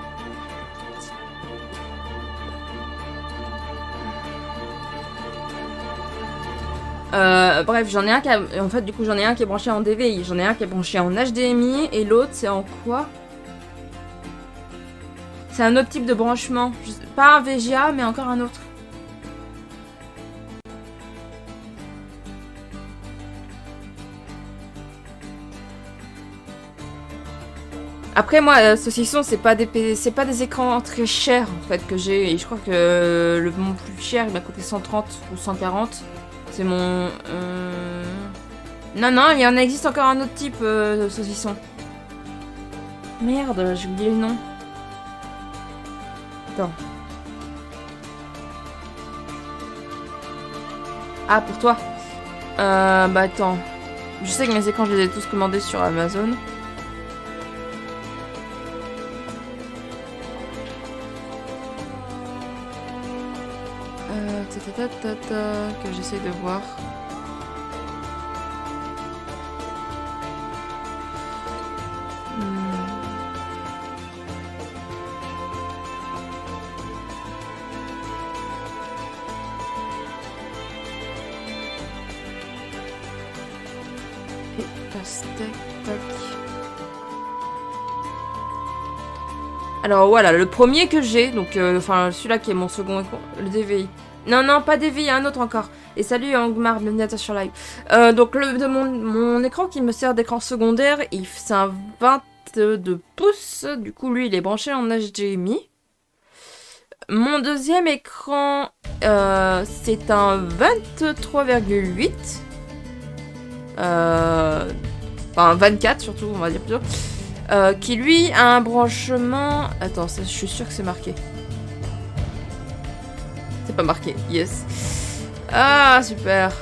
Euh, bref, j'en ai un qui a... En fait, du coup, j'en ai un qui est branché en D V I. J'en ai un qui est branché en H D M I. Et l'autre, c'est en quoi? C'est un autre type de branchement. Pas un V G A, mais encore un autre. Après moi, euh, saucisson, c'est pas des c'est pas des écrans très chers en fait que j'ai. Et je crois que euh, le mon plus cher il m'a coûté cent trente ou cent quarante. C'est mon... Euh... Non, non, il y en existe encore un autre type euh, de saucisson. Merde, j'ai oublié le nom. Attends. Ah, pour toi. Euh, bah attends. Je sais que mes écrans, je les ai tous commandés sur Amazon. Euh, ta ta ta ta ta, que j'essaye de voir. Hmm. Et pastèque, tac. Alors voilà, le premier que j'ai, donc euh, enfin celui-là qui est mon second écran, le D V I. Non, non, pas D V I, un autre encore. Et salut Angmar, bienvenue à toi sur live. Euh, donc le, de mon, mon écran qui me sert d'écran secondaire, c'est un vingt-deux pouces. Du coup, lui, il est branché en H D M I. Mon deuxième écran, euh, c'est un vingt-trois virgule huit. Euh, enfin, vingt-quatre surtout, on va dire plutôt. Euh, qui lui a un branchement... Attends, ça, je suis sûre que c'est marqué. C'est pas marqué, yes. Ah, super.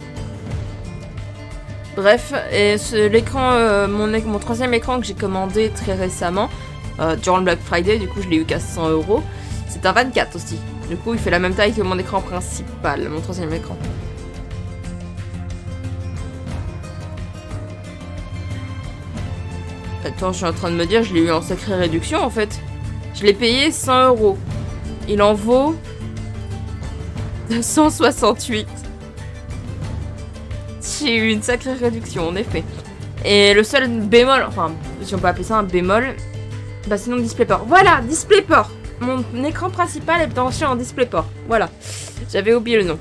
Bref, et l'écran, euh, mon, mon troisième écran que j'ai commandé très récemment, euh, durant le Black Friday, du coup je l'ai eu qu'à cent euros. C'est un vingt-quatre aussi. Du coup, il fait la même taille que mon écran principal, mon troisième écran. Attends, je suis en train de me dire, je l'ai eu en sacrée réduction en fait. Je l'ai payé cent euros. Il en vaut deux cent soixante-huit. J'ai eu une sacrée réduction en effet. Et le seul bémol, enfin, si on peut appeler ça un bémol, bah sinon DisplayPort. Voilà, DisplayPort. Mon écran principal est branché en DisplayPort. Voilà, j'avais oublié le nom.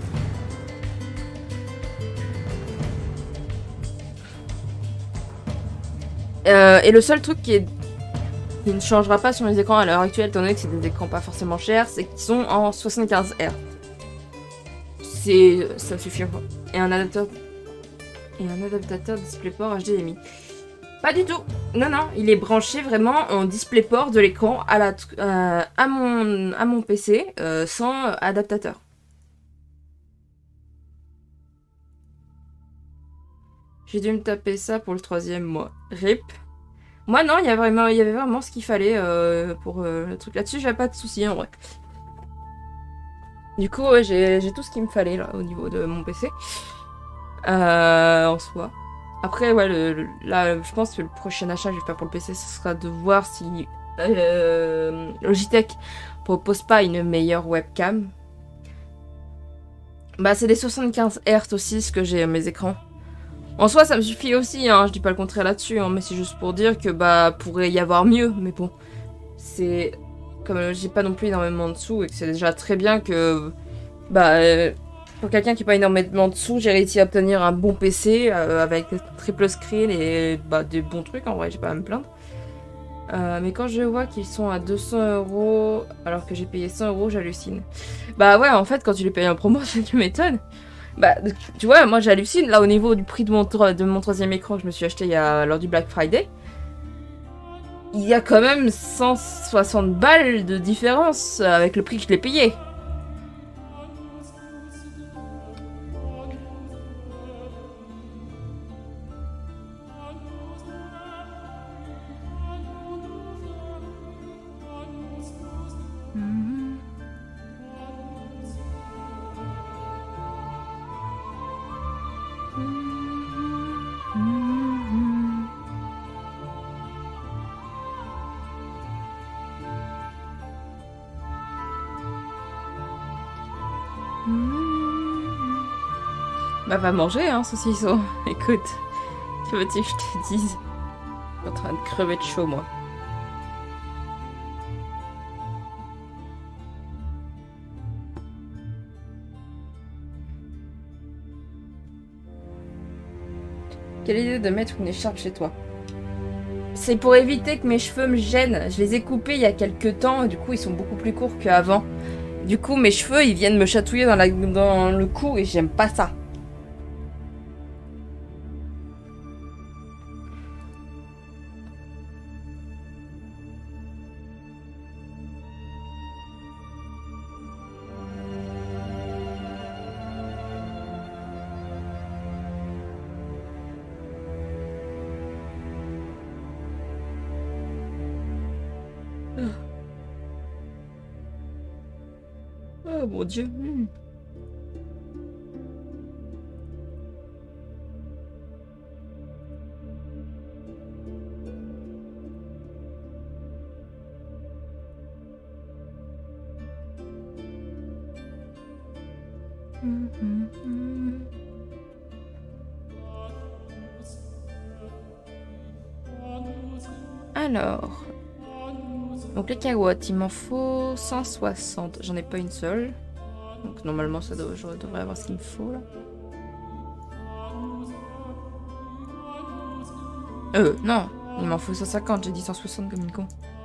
Euh, et le seul truc qui, est... qui ne changera pas sur les écrans à l'heure actuelle, étant donné que c'est des écrans pas forcément chers, c'est qu'ils sont en soixante-quinze hertz. C'est... ça suffit. Et un adaptateur... Et un adaptateur DisplayPort H D M I. Pas du tout. Non, non, il est branché vraiment en DisplayPort de l'écran à, la... euh, à, mon... à mon P C, euh, sans adaptateur. J'ai dû me taper ça pour le troisième mois. Rip. Moi, non, il y, a vraiment, il y avait vraiment ce qu'il fallait euh, pour euh, le truc là-dessus. J'avais pas de soucis en vrai. Du coup, ouais, j'ai tout ce qu'il me fallait là au niveau de mon P C. Euh, en soi. Après, ouais, le, le, là, je pense que le prochain achat que je vais faire pour le P C, ce sera de voir si euh, Logitech propose pas une meilleure webcam. Bah, c'est des soixante-quinze hertz aussi, ce que j'ai à mes écrans. En soi, ça me suffit aussi, hein, je dis pas le contraire là-dessus, hein, mais c'est juste pour dire que bah pourrait y avoir mieux, mais bon, c'est comme j'ai pas non plus énormément de sous et que c'est déjà très bien que bah euh, pour quelqu'un qui n'a pas énormément de sous, j'ai réussi à obtenir un bon P C euh, avec triple screen et bah des bons trucs en vrai, j'ai pas à me plaindre. Euh, mais quand je vois qu'ils sont à deux cents euros alors que j'ai payé cent euros, j'hallucine. Bah ouais, en fait, quand tu les payes en promo, tu m'étonnes. Bah, tu vois, moi j'hallucine, là au niveau du prix de mon, de mon troisième écran que je me suis acheté il y a, lors du Black Friday, il y a quand même cent soixante balles de différence avec le prix que je l'ai payé. Bah va manger hein, saucisson. Écoute, que veux-tu que je te dise? Je suis en train de crever de chaud moi. Quelle idée de mettre une écharpe chez toi? C'est pour éviter que mes cheveux me gênent. Je les ai coupés il y a quelques temps, du coup ils sont beaucoup plus courts qu'avant. Du coup mes cheveux ils viennent me chatouiller dans, la, dans le cou et j'aime pas ça. Oh mon dieu. Mmh. Mmh, mmh, mmh. Alors, donc les carottes, il m'en faut cent soixante. J'en ai pas une seule. Donc normalement, ça doit, je devrais avoir ce qu'il me faut là. Euh, non, il m'en faut cent cinquante. J'ai dit cent soixante comme une con.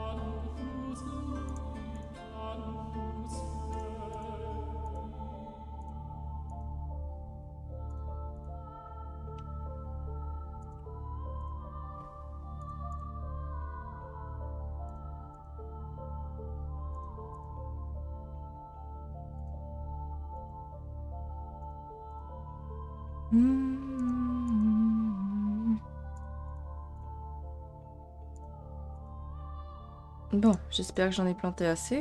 Bon, j'espère que j'en ai planté assez.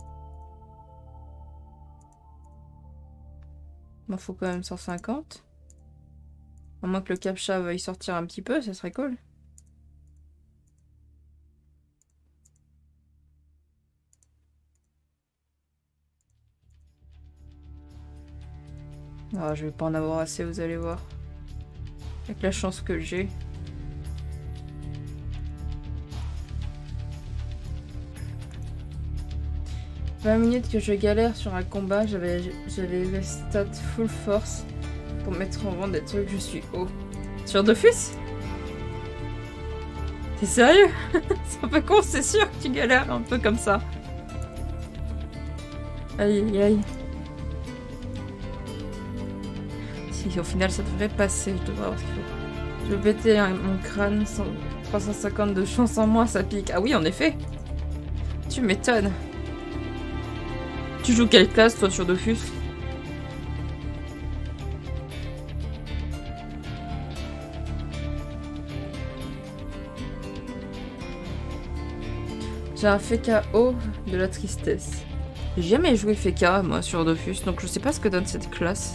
Il m'en faut quand même cent cinquante. À moins que le captcha veuille sortir un petit peu, ça serait cool. Ah, je vais pas en avoir assez, vous allez voir. Avec la chance que j'ai. vingt minutes que je galère sur un combat, j'avais les stats full force pour mettre en vente des trucs, je suis haut. Sur Dofus? T'es sérieux? C'est un peu con, c'est sûr que tu galères un peu comme ça. Aïe aïe aïe. Si au final ça devrait passer, je devrais avoir ce qu'il faut. Je vais péter hein, mon crâne, trois cent cinquante de chance en moins, ça pique. Ah oui, en effet. Tu m'étonnes. Tu joues quelle classe toi sur Dofus? J'ai un F K O de la tristesse. J'ai jamais joué F K moi sur Dofus, donc je sais pas ce que donne cette classe.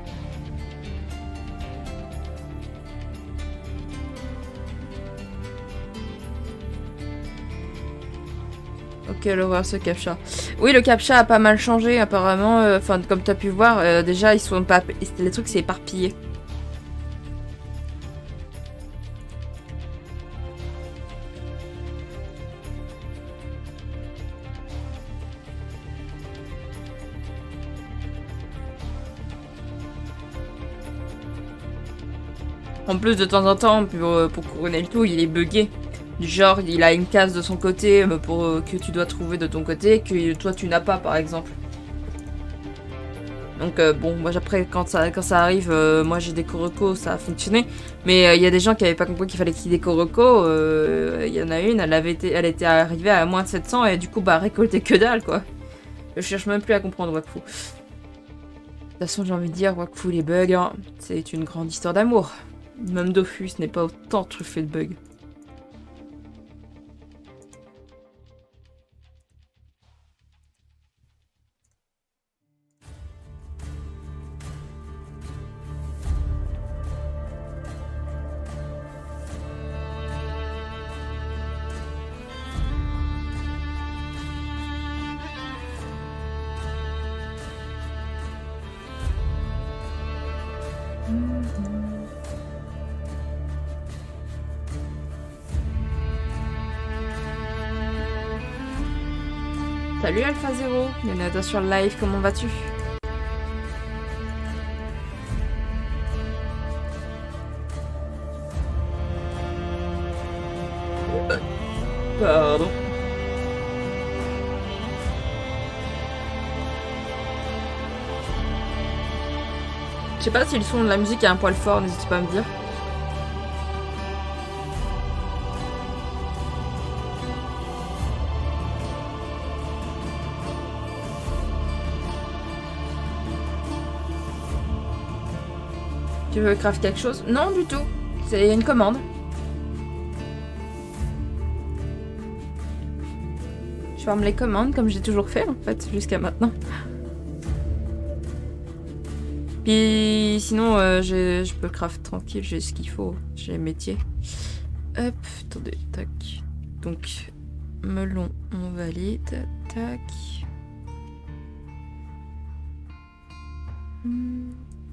Quelle horreur ce captcha. Oui, le captcha a pas mal changé apparemment. Enfin, euh, comme tu as pu voir, euh, déjà ils sont pas. Les trucs c'est éparpillé. En plus, de temps en temps, pour, pour couronner le tout, il est buggé. Du genre, il a une case de son côté pour, que tu dois trouver de ton côté, que toi tu n'as pas par exemple. Donc euh, bon, moi après quand ça, quand ça arrive, euh, moi j'ai des Koroko, ça a fonctionné. Mais il euh, y a des gens qui n'avaient pas compris qu'il fallait qu'il y ait des Koroko. Il euh, y en a une, elle, avait été, elle était arrivée à moins de sept cents et du coup bah récolter que dalle quoi. Je cherche même plus à comprendre Wakfu. De toute façon j'ai envie de dire, Wakfu les bugs, hein, c'est une grande histoire d'amour. Même Dofus n'est pas autant truffé de bugs. Salut Alpha Zero, bienvenue à toi sur le live, comment vas-tu? Pardon. Je sais pas si le son de la musique est un poil fort, n'hésite pas à me dire. Tu veux craft quelque chose? Non, du tout. C'est une commande. Je ferme les commandes comme j'ai toujours fait en fait, jusqu'à maintenant. Puis sinon, euh, je, je peux craft tranquille, j'ai ce qu'il faut, j'ai le métier. Hop, attendez, tac. Donc, melon, on valide, tac. Hmm.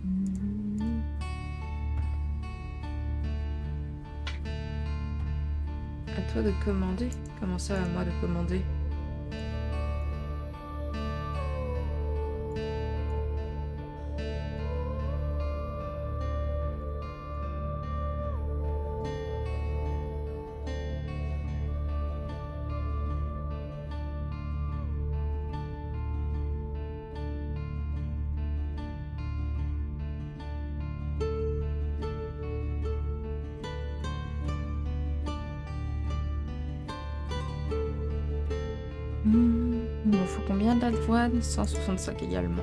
À toi de commander? Comment ça, à moi de commander? Hmm. Il me faut combien d'avoine? cent soixante-cinq également.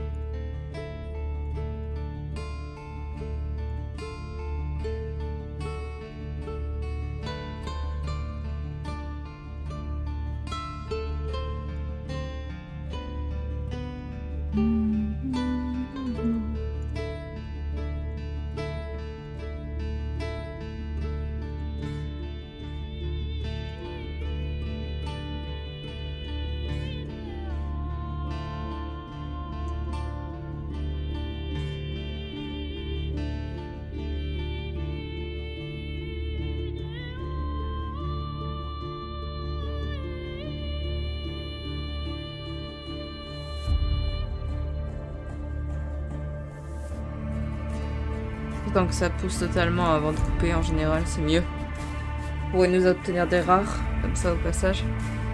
Tant que ça pousse totalement avant de couper, en général, c'est mieux. Pour nous obtenir des rares, comme ça au passage.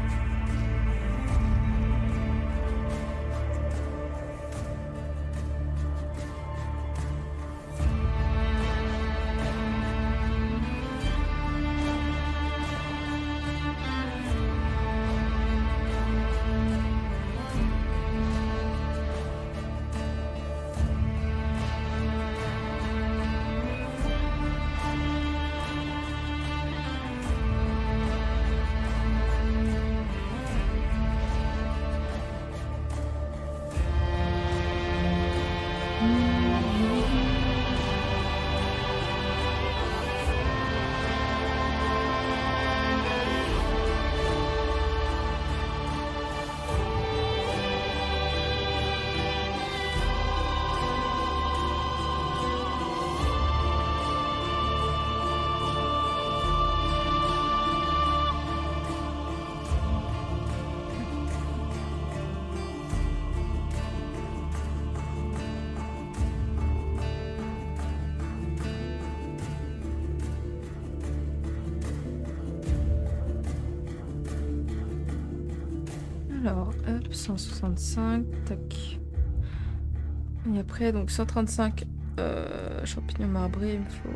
Alors, hop, cent soixante-cinq, tac. Et après, donc cent trente-cinq euh, champignons marbrés, il me faut.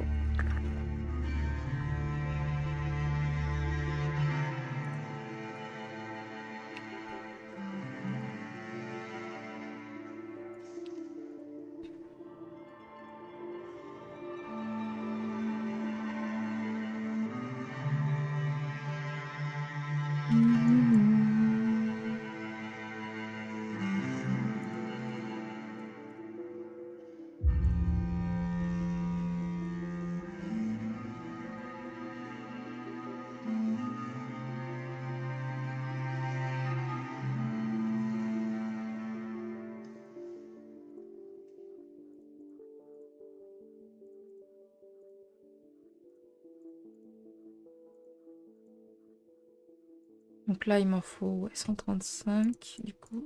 Donc là, il m'en faut ouais, cent trente-cinq du coup.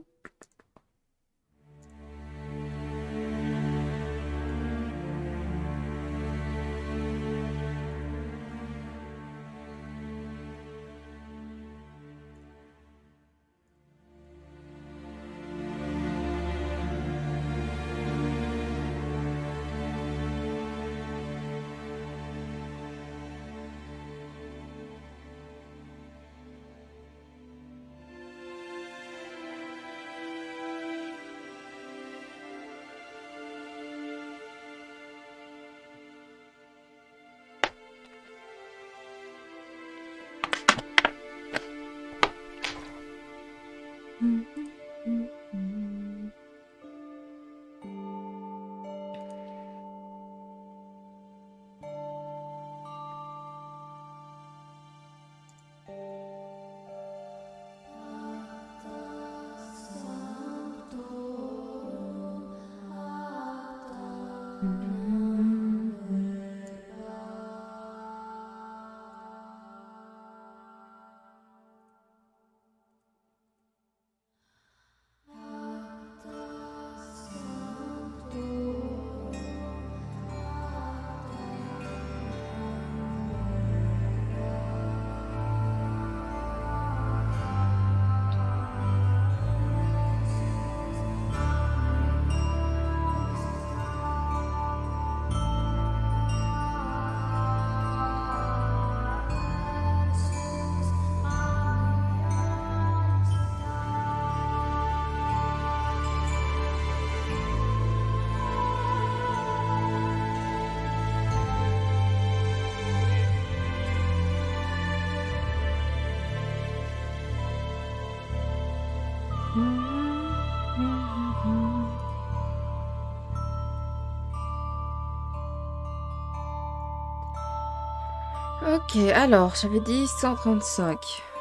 Ok, alors, j'avais dit cent trente-cinq.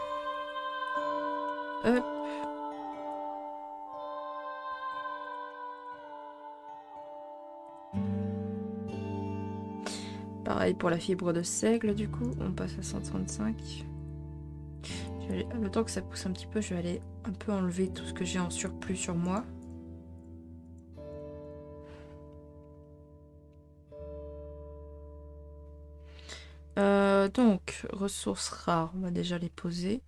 Hop. Pareil pour la fibre de seigle, du coup, on passe à cent trente-cinq. Je vais aller... Le temps que ça pousse un petit peu, je vais aller un peu enlever tout ce que j'ai en surplus sur moi. Euh, donc, ressources rares, on va déjà les poser.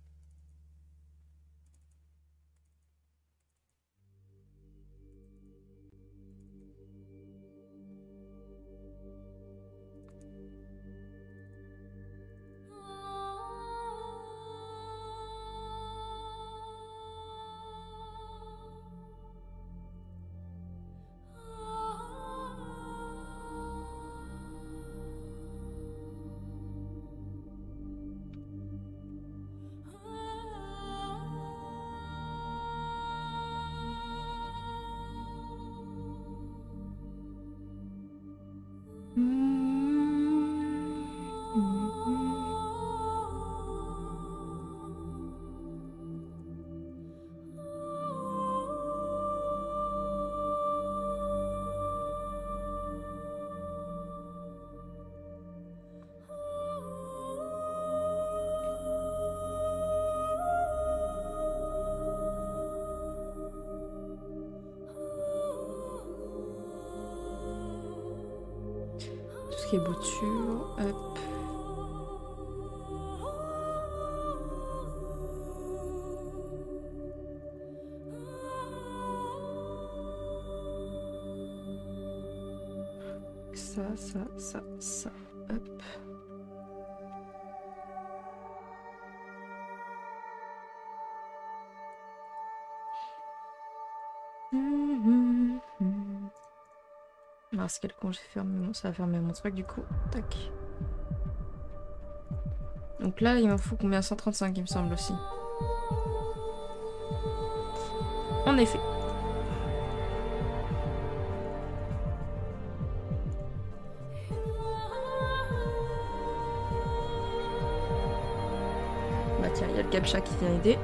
Qui est bouture, hop. Ça, ça, ça, ça, hop. Mmh, mmh. Parce quel con j'ai fermé mon... ça va fermer mon truc du coup. Tac. Donc là il m'en faut combien? Cent trente-cinq il me semble aussi. En effet. Bah tiens, il y a le captcha qui vient aider.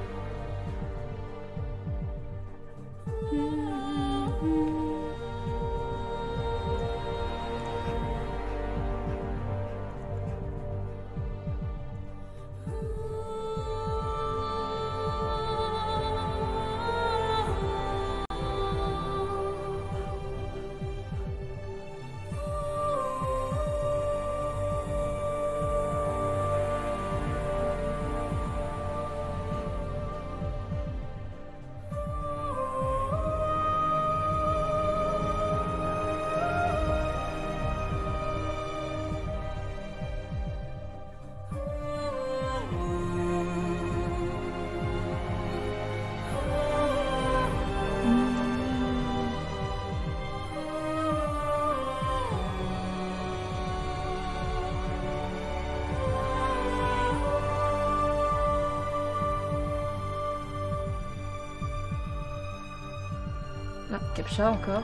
Ah, captcha encore.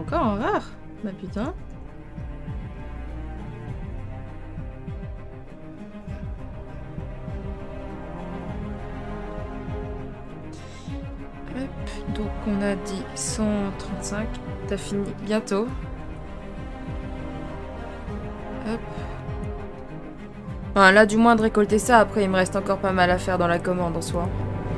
encore un rare. Bah putain. Hop, donc on a dit cent trente-cinq. T'as fini bientôt. Hop. Enfin, là, du moins de récolter ça. Après, il me reste encore pas mal à faire dans la commande en soi.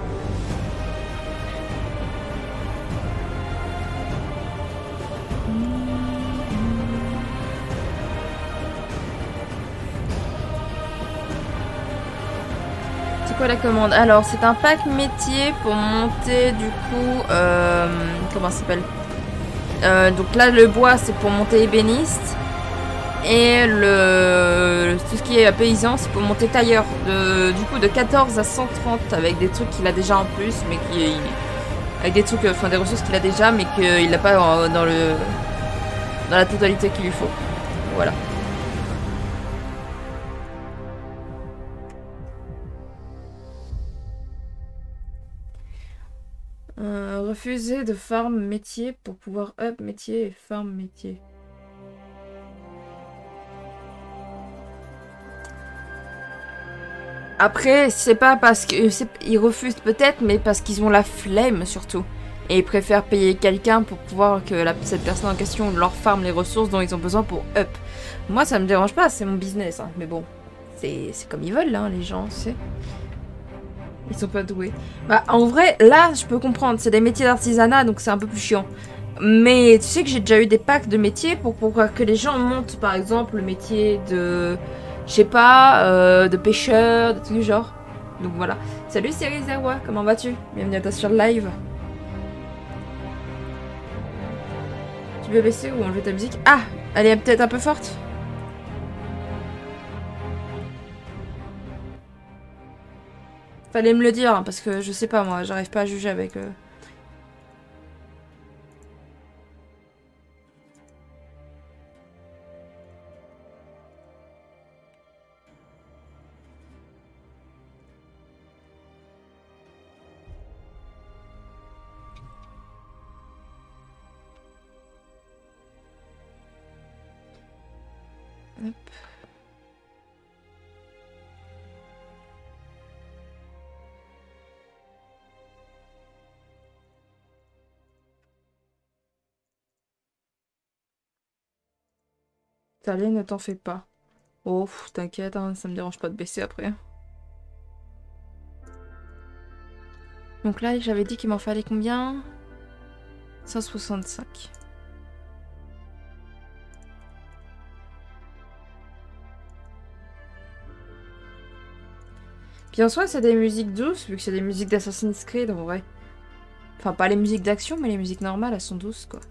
C'est quoi la commande? Alors, c'est un pack métier pour monter du coup... Euh, comment ça s'appelle? euh, Donc là, le bois, c'est pour monter ébéniste. Et le tout ce qui est paysan, c'est pour monter tailleur. De, du coup, de quatorze à cent trente avec des trucs qu'il a déjà en plus, mais qui... Avec des trucs, enfin des ressources qu'il a déjà, mais qu'il n'a pas dans le... Dans la totalité qu'il lui faut. Voilà. Euh, refuser de farm métier pour pouvoir up métier et farm métier. Après, c'est pas parce qu'ils refusent peut-être, mais parce qu'ils ont la flemme surtout. Et ils préfèrent payer quelqu'un pour pouvoir que la, cette personne en question leur farme les ressources dont ils ont besoin pour up. Moi, ça me dérange pas, c'est mon business. Hein. Mais bon, c'est comme ils veulent, hein, les gens, tu sais. Ils sont pas doués. Bah, en vrai, là, je peux comprendre. C'est des métiers d'artisanat, donc c'est un peu plus chiant. Mais tu sais que j'ai déjà eu des packs de métiers pour, pour que les gens montent, par exemple, le métier de... Je sais pas, euh, de pêcheur, de tout du genre. Donc voilà. Salut Serizawa, comment vas-tu? Bienvenue à toi sur le live. Tu veux baisser ou enlever ta musique? Ah, elle est peut-être un peu forte. Fallait me le dire, hein, parce que je sais pas moi, j'arrive pas à juger avec... Euh... Hop. Allez, ne t'en fais pas. Oh, t'inquiète, hein, ça me dérange pas de baisser après. Donc là, j'avais dit qu'il m'en fallait combien? cent soixante-cinq. Puis en soi, c'est des musiques douces, vu que c'est des musiques d'Assassin's Creed en vrai. Enfin, pas les musiques d'action, mais les musiques normales, elles sont douces, quoi.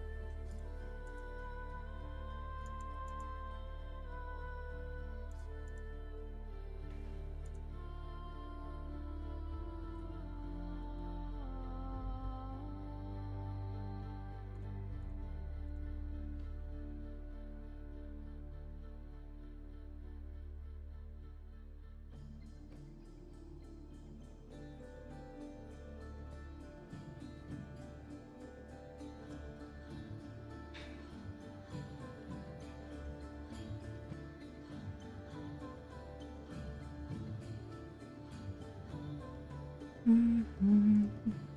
Mm-hmm.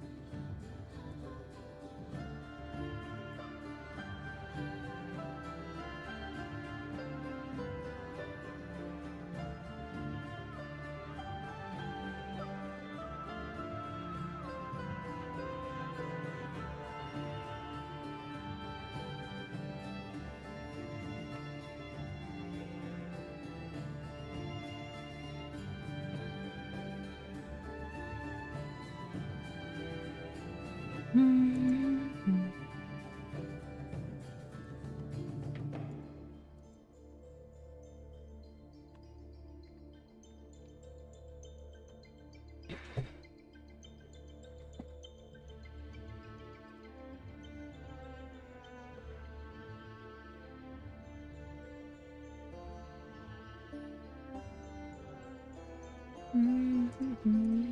Mm-hmm.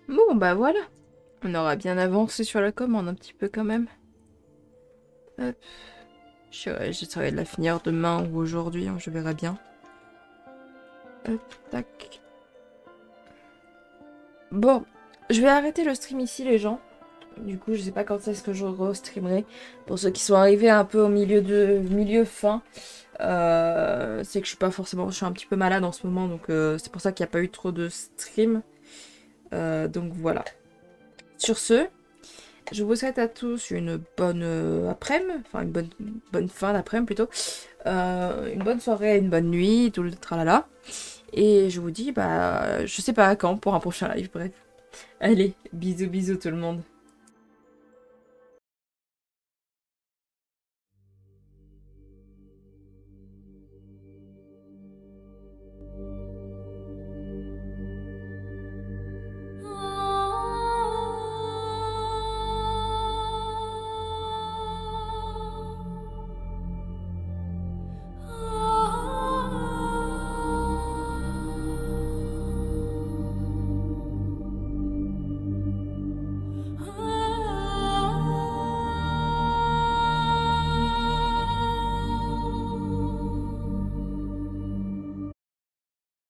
Bon, bah voilà. On aura bien avancé sur la commande un petit peu quand même. Hop. J'essaierai de la finir demain ou aujourd'hui, hein, je verrai bien. Hop, tac. Bon, je vais arrêter le stream ici les gens. Du coup, je sais pas quand est-ce que je re-streamerai. Pour ceux qui sont arrivés un peu au milieu de milieu fin, euh, c'est que je suis pas forcément, je suis un petit peu malade en ce moment, donc euh, c'est pour ça qu'il n'y a pas eu trop de stream. Euh, donc voilà. Sur ce, je vous souhaite à tous une bonne euh, après-midi, enfin une bonne, bonne fin d'après-midi plutôt, euh, une bonne soirée, une bonne nuit, tout le tralala. Et je vous dis, bah, je sais pas à quand pour un prochain live, bref. Allez, bisous bisous tout le monde.